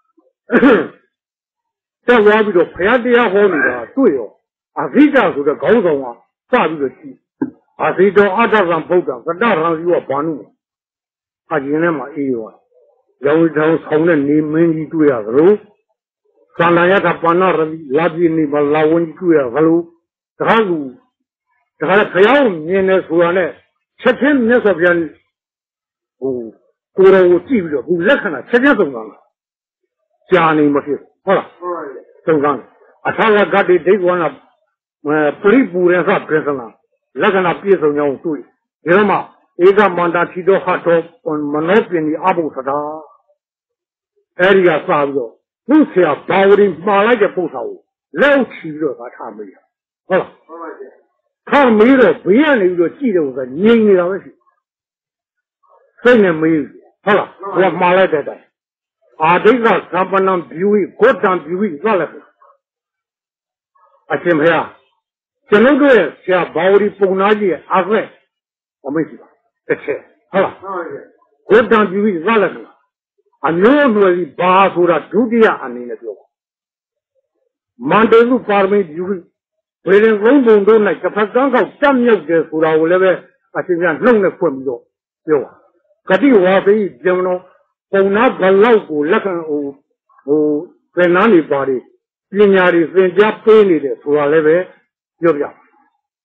တက်သွားပြီးတော့ဘုရားတရားဟောနေတာတွေ့ရောအဘိဓါဆိုတဲ့ခေါင်းဆောင်ကစပြီးတော့ကြည့်အဘိဓောအတ္တကံဗုဒ္ဓံသတ္တရံယူဝဘာနုအကျဉ်းထဲမှာအေးရောရောင်ထောင်ဆောင်တဲ့နေမင်းကြီးတွေ့ရသလိုသန္တာယထပါဏရတိလာပြင်းနေပါလာဝန်ကြီးတွေ့ရသလိုတခါဘုရားမြင်နေဆိုတာနဲ့ချက်ချင်းမြတ်စွာဘုရားကိုယ်တော်ကိုကြည့်ပြီးတော့လက္ခဏာချက်ချင်းသုံးတာကြာနေမဖြစ်ဟုတ်လားသုံးတာအထာဝကတိဒိဋ္ဌဝနာပရိပူရသပြေသနာလက္ခဏာပြည့်စုံကြောင်းတွေ့ဒီမှာဧကမန္တာထီတော်ဟတော်မနောပင်ဒီအဘုသတာအဲဒီကစပြီးတော့သူ့ဆရာဘာဝရီမှားလိုက်တဲ့ပု္ပ္ပာကိုလက်ချီပြီးတော့ထားမေးတာဟုတ်လားထားမေးတော့ဘေးကနေပြီးတော့ကြည့်တယ်ဆိုငြိမ်နေတာပဲရှိစိတ်နဲ့မေးဟုတ်လားဟိုမှားလိုက်တဲ့တိုင်အာဒိဋ္ဌကပ္ပနံဘီဝိဂေါတံဘီဝိသလည်းအရှင်ဘုရားကျွန်ုပ်တို့ရဲ့ဆရာဘာဝရီပုံနာကြီးရဲ့အသက်အမိတ်ရှိပါတစ်ချက်ဟုတ်လားဂေါတံဘီဝိသလည်းအမျိုးအနွယ်ကြီးဘာဆိုတာဒုတိယအနေနဲ့ပြောပါမန္တေစုပါရမီဘီဝိဘယ်ရင်သုံးပုံတို့၌တစ်ဖက်ကန်းကောက်တက်မြောက်တယ်ဆိုတာကိုလည်းပဲအရှင်ဘုရားနှုတ်နဲ့ဖွင့်ပြီးတော့ပြောပါဂတိဝါပိကျွန်တော်ပုံနာဘလောက်ကိုလက်ခံသင်္นานတွေပါတယ်ပညာတွေသင်ကြားပေးနေတယ်ဆိုတာလည်းပဲပြောပြ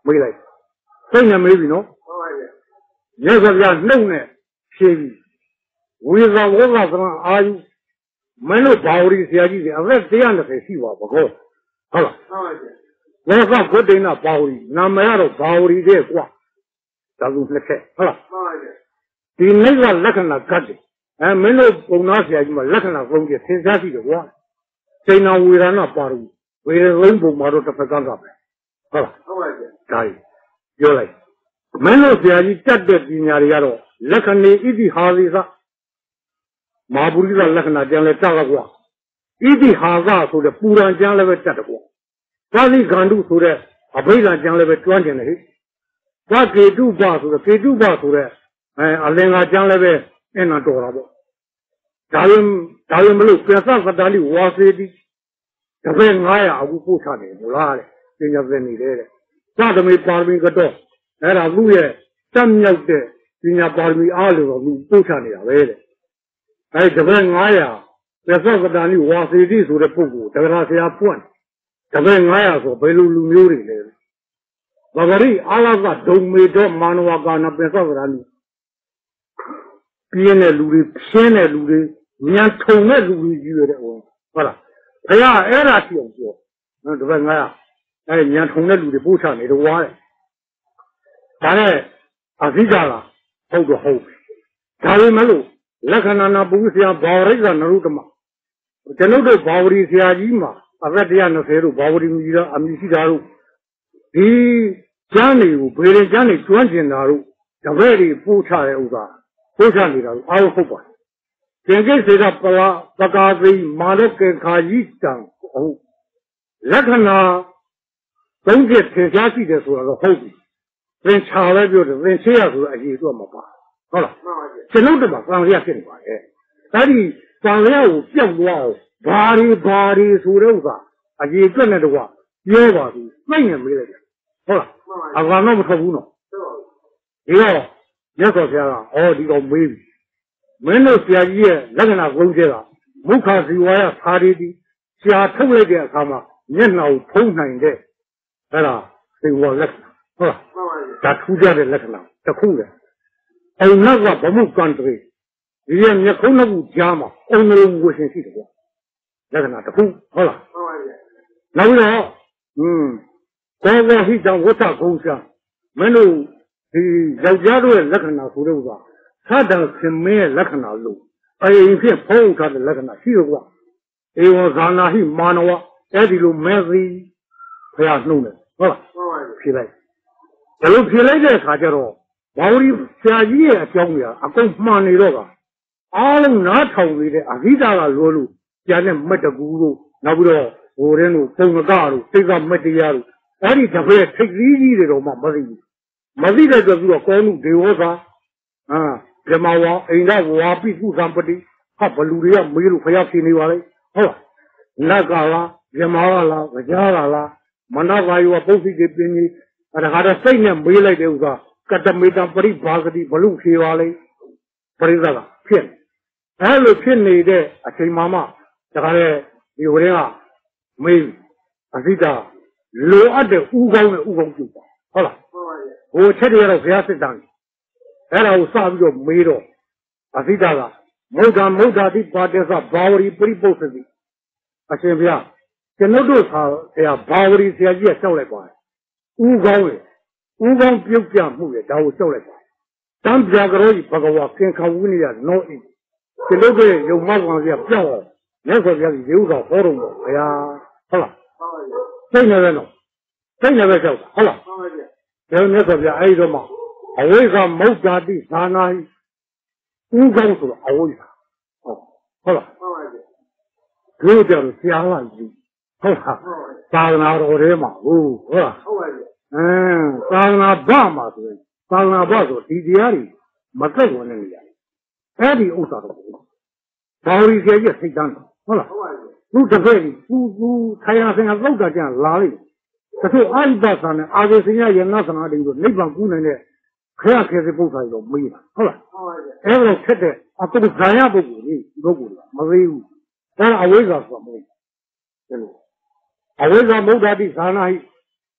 မေးလိုက်စိတ်နဲ့မေးပြီနော်ဟုတ်ပါရဲ့မြတ်စွာဘုရားနှုတ်နဲ့ဖြေပြီဝိဇာဝေါကသံအာယုမင်းတို့ဘာဝရီဆရာကြီးကအသက်120ရှိပါဘကောဟုတ်လားဟုတ်ပါရဲ့လောကဂုတိဏဘာဝရီနာမည်ကတော့ဘာဝရီတဲ့ကွာဒါကူနှစ်ချက်ဟုတ်လားဟုတ်ပါရဲ့ဒီနိဗ္ဗာန်လက္ခဏာကတ်တယ်မင်းတို့ပုံသားဆရာကြီးမှာလက္ခဏာသုံးချက်သင်ကြားရှိတယ်ကွာစိဏဝေဒနာပါရူဝေဒလုံးပုံမှာတော့တစ်ဖက်ကကပဲဟုတ်လားဟုတ်ပါရဲ့ဒါကြီးပြောလိုက်မင်းတို့ဆရာကြီးတက်တဲ့ပညာတွေကတော့လက္ခဏာဣတိဟာသီသမဟာပုရိသလက္ခဏာကျမ်းလဲတက်တော့ကွာဣတိဟာသဆိုတဲ့ပူရန်ကျမ်းလည်းပဲတက်တယ်ကွာသာသီခန္ဓုဆိုတဲ့အဘိဓမ္မာကျမ်းလည်းပဲတွန်းကျင်တယ်ဟဲ့သာကေတုပဆိုတဲ့ကေတုပဆိုတဲ့အလင်္ကာကျမ်းလည်းပဲအဲ့နာတော်တာပေါ့ဒါရင်မလို့ပြသကတာလိဝါစေတိတပည့်900အခုပို့ချတယ်မို့လားတဲ့ပညာသင်နေတယ်တဲ့သတမေပါရမီကတော့အဲ့ဒါသူ့ရဲ့တတ်မြောက်တဲ့ပညာပါရမီအားလို့တော့သူပို့ချနေတာပဲတဲ့အဲ့တပည့်900ပြသကတာလိဝါစေတိဆိုတဲ့ပုဂ္ဂိုလ်တက္ကရာဆရာပွင့်တပည့်900ဆိုဘယ်လိုလူမျိုးတွေလဲဘဂရိအာလကဒုံမေတော့မာနဝကာနပြသကတာလိပြင်းတဲ့လူတွေဖြင်းတဲ့လူတွေဉာဏ်ထုံတဲ့လူတွေကြီးရတဲ့ဟုတ်လားဘုရားအဲ့ဒါကြည့်အောင်ပြောနော်တပည့်900အဲ့ဉာဏ်ထုံတဲ့လူတွေပို့ချနေတော့ဝါတဲ့ဒါနဲ့အဓိကကဟုတ်တော့ဟုတ်ဒါပေမဲ့လို့လက္ခဏာနာပုဆရာဘာဝရိကနရုတ္တမကျွန်ုပ်တို့ဘာဝရီဆရာကြီးမှာအသက်120တို့ဘာဝရီမြည်တော့အမြည်ရှိတာတို့ဒီကျမ်းတွေကိုဘယ်ရင်ကျမ်းတွေကျွမ်းကျင်တာတို့တပည့်တွေပို့ချတဲ့ဥစ္စာပို့ချနေတာတို့အားဟုတ်ပါသင်္ကိစေကပလာပကာသိမာလကေခာကြီးတံဟုတ်လက္ခဏာသုံးချက်ထင်ရှားရှိတယ်ဆိုတော့ဟုတ်ပြီသင်ချာလည်းပြောတယ်သင်ရှင်းရဆိုတော့အရေးတော့မပါဟုတ်လားမှန်ပါဗျကျွန်ုပ်တို့ကသံဃာဖြစ်နေပါလေဒါဒီသံဃာကိုပြောက်သွားအောင်ဘာတွေဆိုတဲ့ဥစ္စာအရေးအတွက်နဲ့တော့ပြောပါဘူးသိနေမေးလိုက်တယ်ဟုတ်လားအကောင်တော့မထွက်ဘူးနော်ဒီတော့မြတ်စွာဘုရားကဒီကောင်မေးပြီမင်းတို့ဆရာကြီးရဲ့လက္ခဏာသုံးချက်ကမုခဇီဝါယသာရီတိဆရာထုတ်လိုက်တဲ့အခါမှာမျက်နှာကိုဖုံးနိုင်တဲ့အဲ့ဒါဇီဝလက္ခဏာဟုတ်လားဒါထူးခြားတဲ့လက္ခဏာတစ်ခုလေအုံနောက်ကဗမှုကံတရေဒီရဲ့မျက်ခုံးနှစ်ခုကြားမှာအုံလုံးဝရှင်ရှိတယ်ကွာလက္ခဏာတစ်ခုဟုတ်လားဟုတ်ပါရဲ့နောက်ပြီးတော့ကောဝဟိတံဝဋ္ဌကုံစံမင်းတို့ဒီယောက်ျားတို့ရဲ့လက္ခဏာဆိုတဲ့ဥစ္စာသတ္တခင်မင်းရဲ့လက္ခဏာလို့အရင်ဖြစ်ဖုံးထားတဲ့လက္ခဏာရှိတော့ကွာဧဝံဇာနာဟိမာနဝအဲ့ဒီလိုမဲစီဘုရားနှုတ်တယ်ဟုတ်လားဟုတ်ပါပြီဖြေလိုက်ဒါလို့ဖြေလိုက်တဲ့အခါကျတော့ဘာဝရီဆရာကြီးရဲ့အကြောင်းကြီးအကုန်မှန်နေတော့ကအားလုံးနားထောင်နေတဲ့အဟိတကလိုလို့ကျန်တဲ့မတ်တကူတို့နောက်ပြီးတော့ဟိုရင်းတို့ပုံကတို့စိတ်ကမတ်တရားတို့အဲ့ဒီတပည့်ထိတ်ကြီးကြီးတွေတော့မှမသိဘူးမသိတဲ့အတွက်ပြီးတော့ကောနုဒေဝသာဓမ္မဝါအိန္ဒဝါပိကုသံပတိဟာဘလူတွေကမေးလို့ဖျားဖြေနေပါလေဟုတ်လားနတ်ကလားဓမ္မကလားကြားကလားမနဘာယောပုသိကေပင်ကြီးဒါခါတော့စိတ်နဲ့မေးလိုက်တဲ့ဥစ္စာကတမေတံပရိဘာဂတိဘလူဖြေပါလေပရိသကဖြစ်အဲ့လိုဖြစ်နေတဲ့အချိန်မှဒါခါတဲ့ဒီဟိုတွေကမေးအစိတာလိုအပ်တဲ့ဥကောင်းနဲ့ဥကောင်းပြုပါဟုတ်လားဟိုချက်တွေကတော့ဘုရားစစ်တမ်းအဲ့ဒါကိုစပြီးတော့မေးတော့အစိတာကမုဒ္ဒတိပါတေသဘာဝရီပရိပု္ပ္ပတိအရှင်ဘုရားကျွန်ုပ်တို့ဆရာဘာဝရီဆရာကြီးကရှောက်လိုက်ပါတယ်ဥကောင်းလေဥကောင်းပြုတ်ပြမှုလေဒါကိုရှောက်လိုက်ပါတံပြာကရောဘဂဝါကင်ခဝိနည်းနောဣကျွန်ုပ်တို့ယုံမောက်ကောင်ဆရာပြောက်အောင်မြတ်စွာဘုရားကြီးရေဥစွာဟောတော်မူဘုရားဟုတ်လားသိနေတယ်နော်သိနေပဲရှောက်ဟုတ်လားဟုတ်ပါဗျာဒါမြတ်စွာဘုရားအဲ့ဒီတော့မှအဝိဇ္ဇမုဒ္ဒတိသာနာဟိဥကောင်းဆိုတော့အဝိဇ္ဇဟုတ်လားဟုတ်ပါဗျာတို့ကြတော့ကြားလာပြီဟုတ်လားသာသနာတော်ထဲမှာဟုတ်လားဟုတ်ပါဗျာသာသနာ့ဘမှာဆိုရင်သာသနာ့ဘဆိုဒီတရားတွေမသက်ဝင်နေရတယ်အဲ့ဒီဥစ္စာတော့ဘာဝရီကြီးစိတ်တန်းဟုတ်လားဟုတ်ပါဗျာသူတပည့်ကြီးသူထိုင်ရဆင်ကလောက်တာကျန်လာလိမ့်တချို့အာရိပသနဲ့အာဂေစင်ရယနာသနာတိတို့နိဗ္ဗာန်ကူးနိုင်တဲ့ခရခေစပု္ပ္ပာကြီးတော့မေးတာဟုတ်လားဟုတ်ပါဗျာအဲ့လိုဖြစ်တဲ့အတုဇာယပုဂ္ဂိုလ်ကြီးပုဂ္ဂိုလ်ကမသေးဘူးဒါအဝိဇ္ဇာဆိုတာမဟုတ်ဘူးအဝိဇ္ဇာမုဒ္ဒတိသာနာဟိ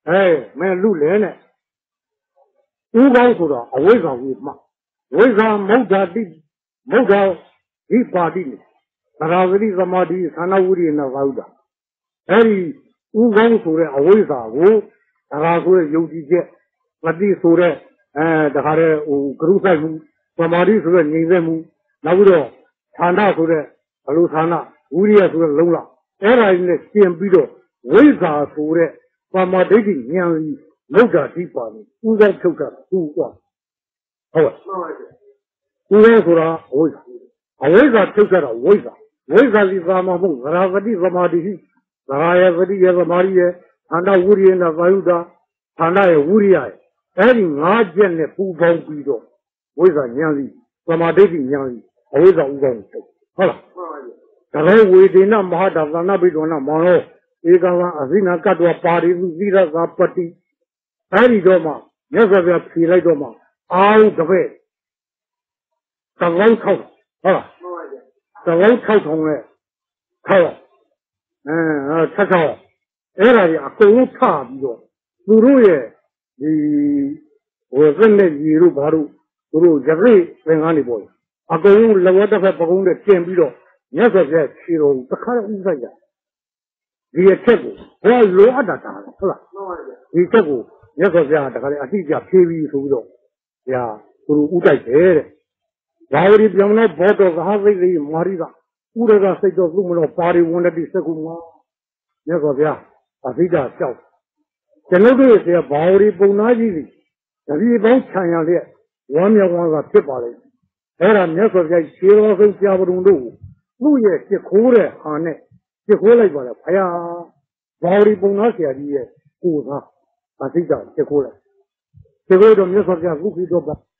哎，没路来呢。乌高说的，为啥为嘛？为啥没家的没家一把的呢？那个的什么的，看那屋里那玩的。哎，乌高说的，为啥我？那个说的有几节，那的说的，这哈的我格鲁塞姆，什么的说的宁塞姆，那个的长大说的，路长大，屋里也说的漏了。哎，那人家先比着，为啥说的？什么的的年里？没家地方呢，乌高抽着乌高，好吧？乌高说了，为啥？为啥抽着了？为啥？为啥你什么梦？那个的什么的？那也个的也什么的？看到屋里那玩的，看到屋里哎，哎，你俺家呢不方便着，为啥年里？什么的年里？为啥乌高抽？好了，这个为的那马达那边说那马路，一个话是那个多巴黎是为了啥不的？哎，你知道吗？你说不要皮来着吗？熬个呗，这老臭，好了，这老臭虫嘞，臭了，臭臭，哎那呀，公差比较，不如也，我真的一路跑路，不如这个在哪里跑？公那我这块不公的见比较，你说这去了，不看乌啥呀？你也吃过，我老的大了，是吧？你吃过。你说这样，这个啊，这家偏僻收入呀，不如五代钱的。然后你比方说报道个还是个马里个，五代个谁叫我们那巴黎湾的十公嘛？你说这样，啊，这家小，现在都是包的不拿去的，这一帮钱样的，外面往上贴把的。哎呀，你说这七老手加不动路，路也结苦了，行呢，结苦了过来，哎呀，包的不拿下的股上。啊，这家结果了，结果就没说这样，不会做吧？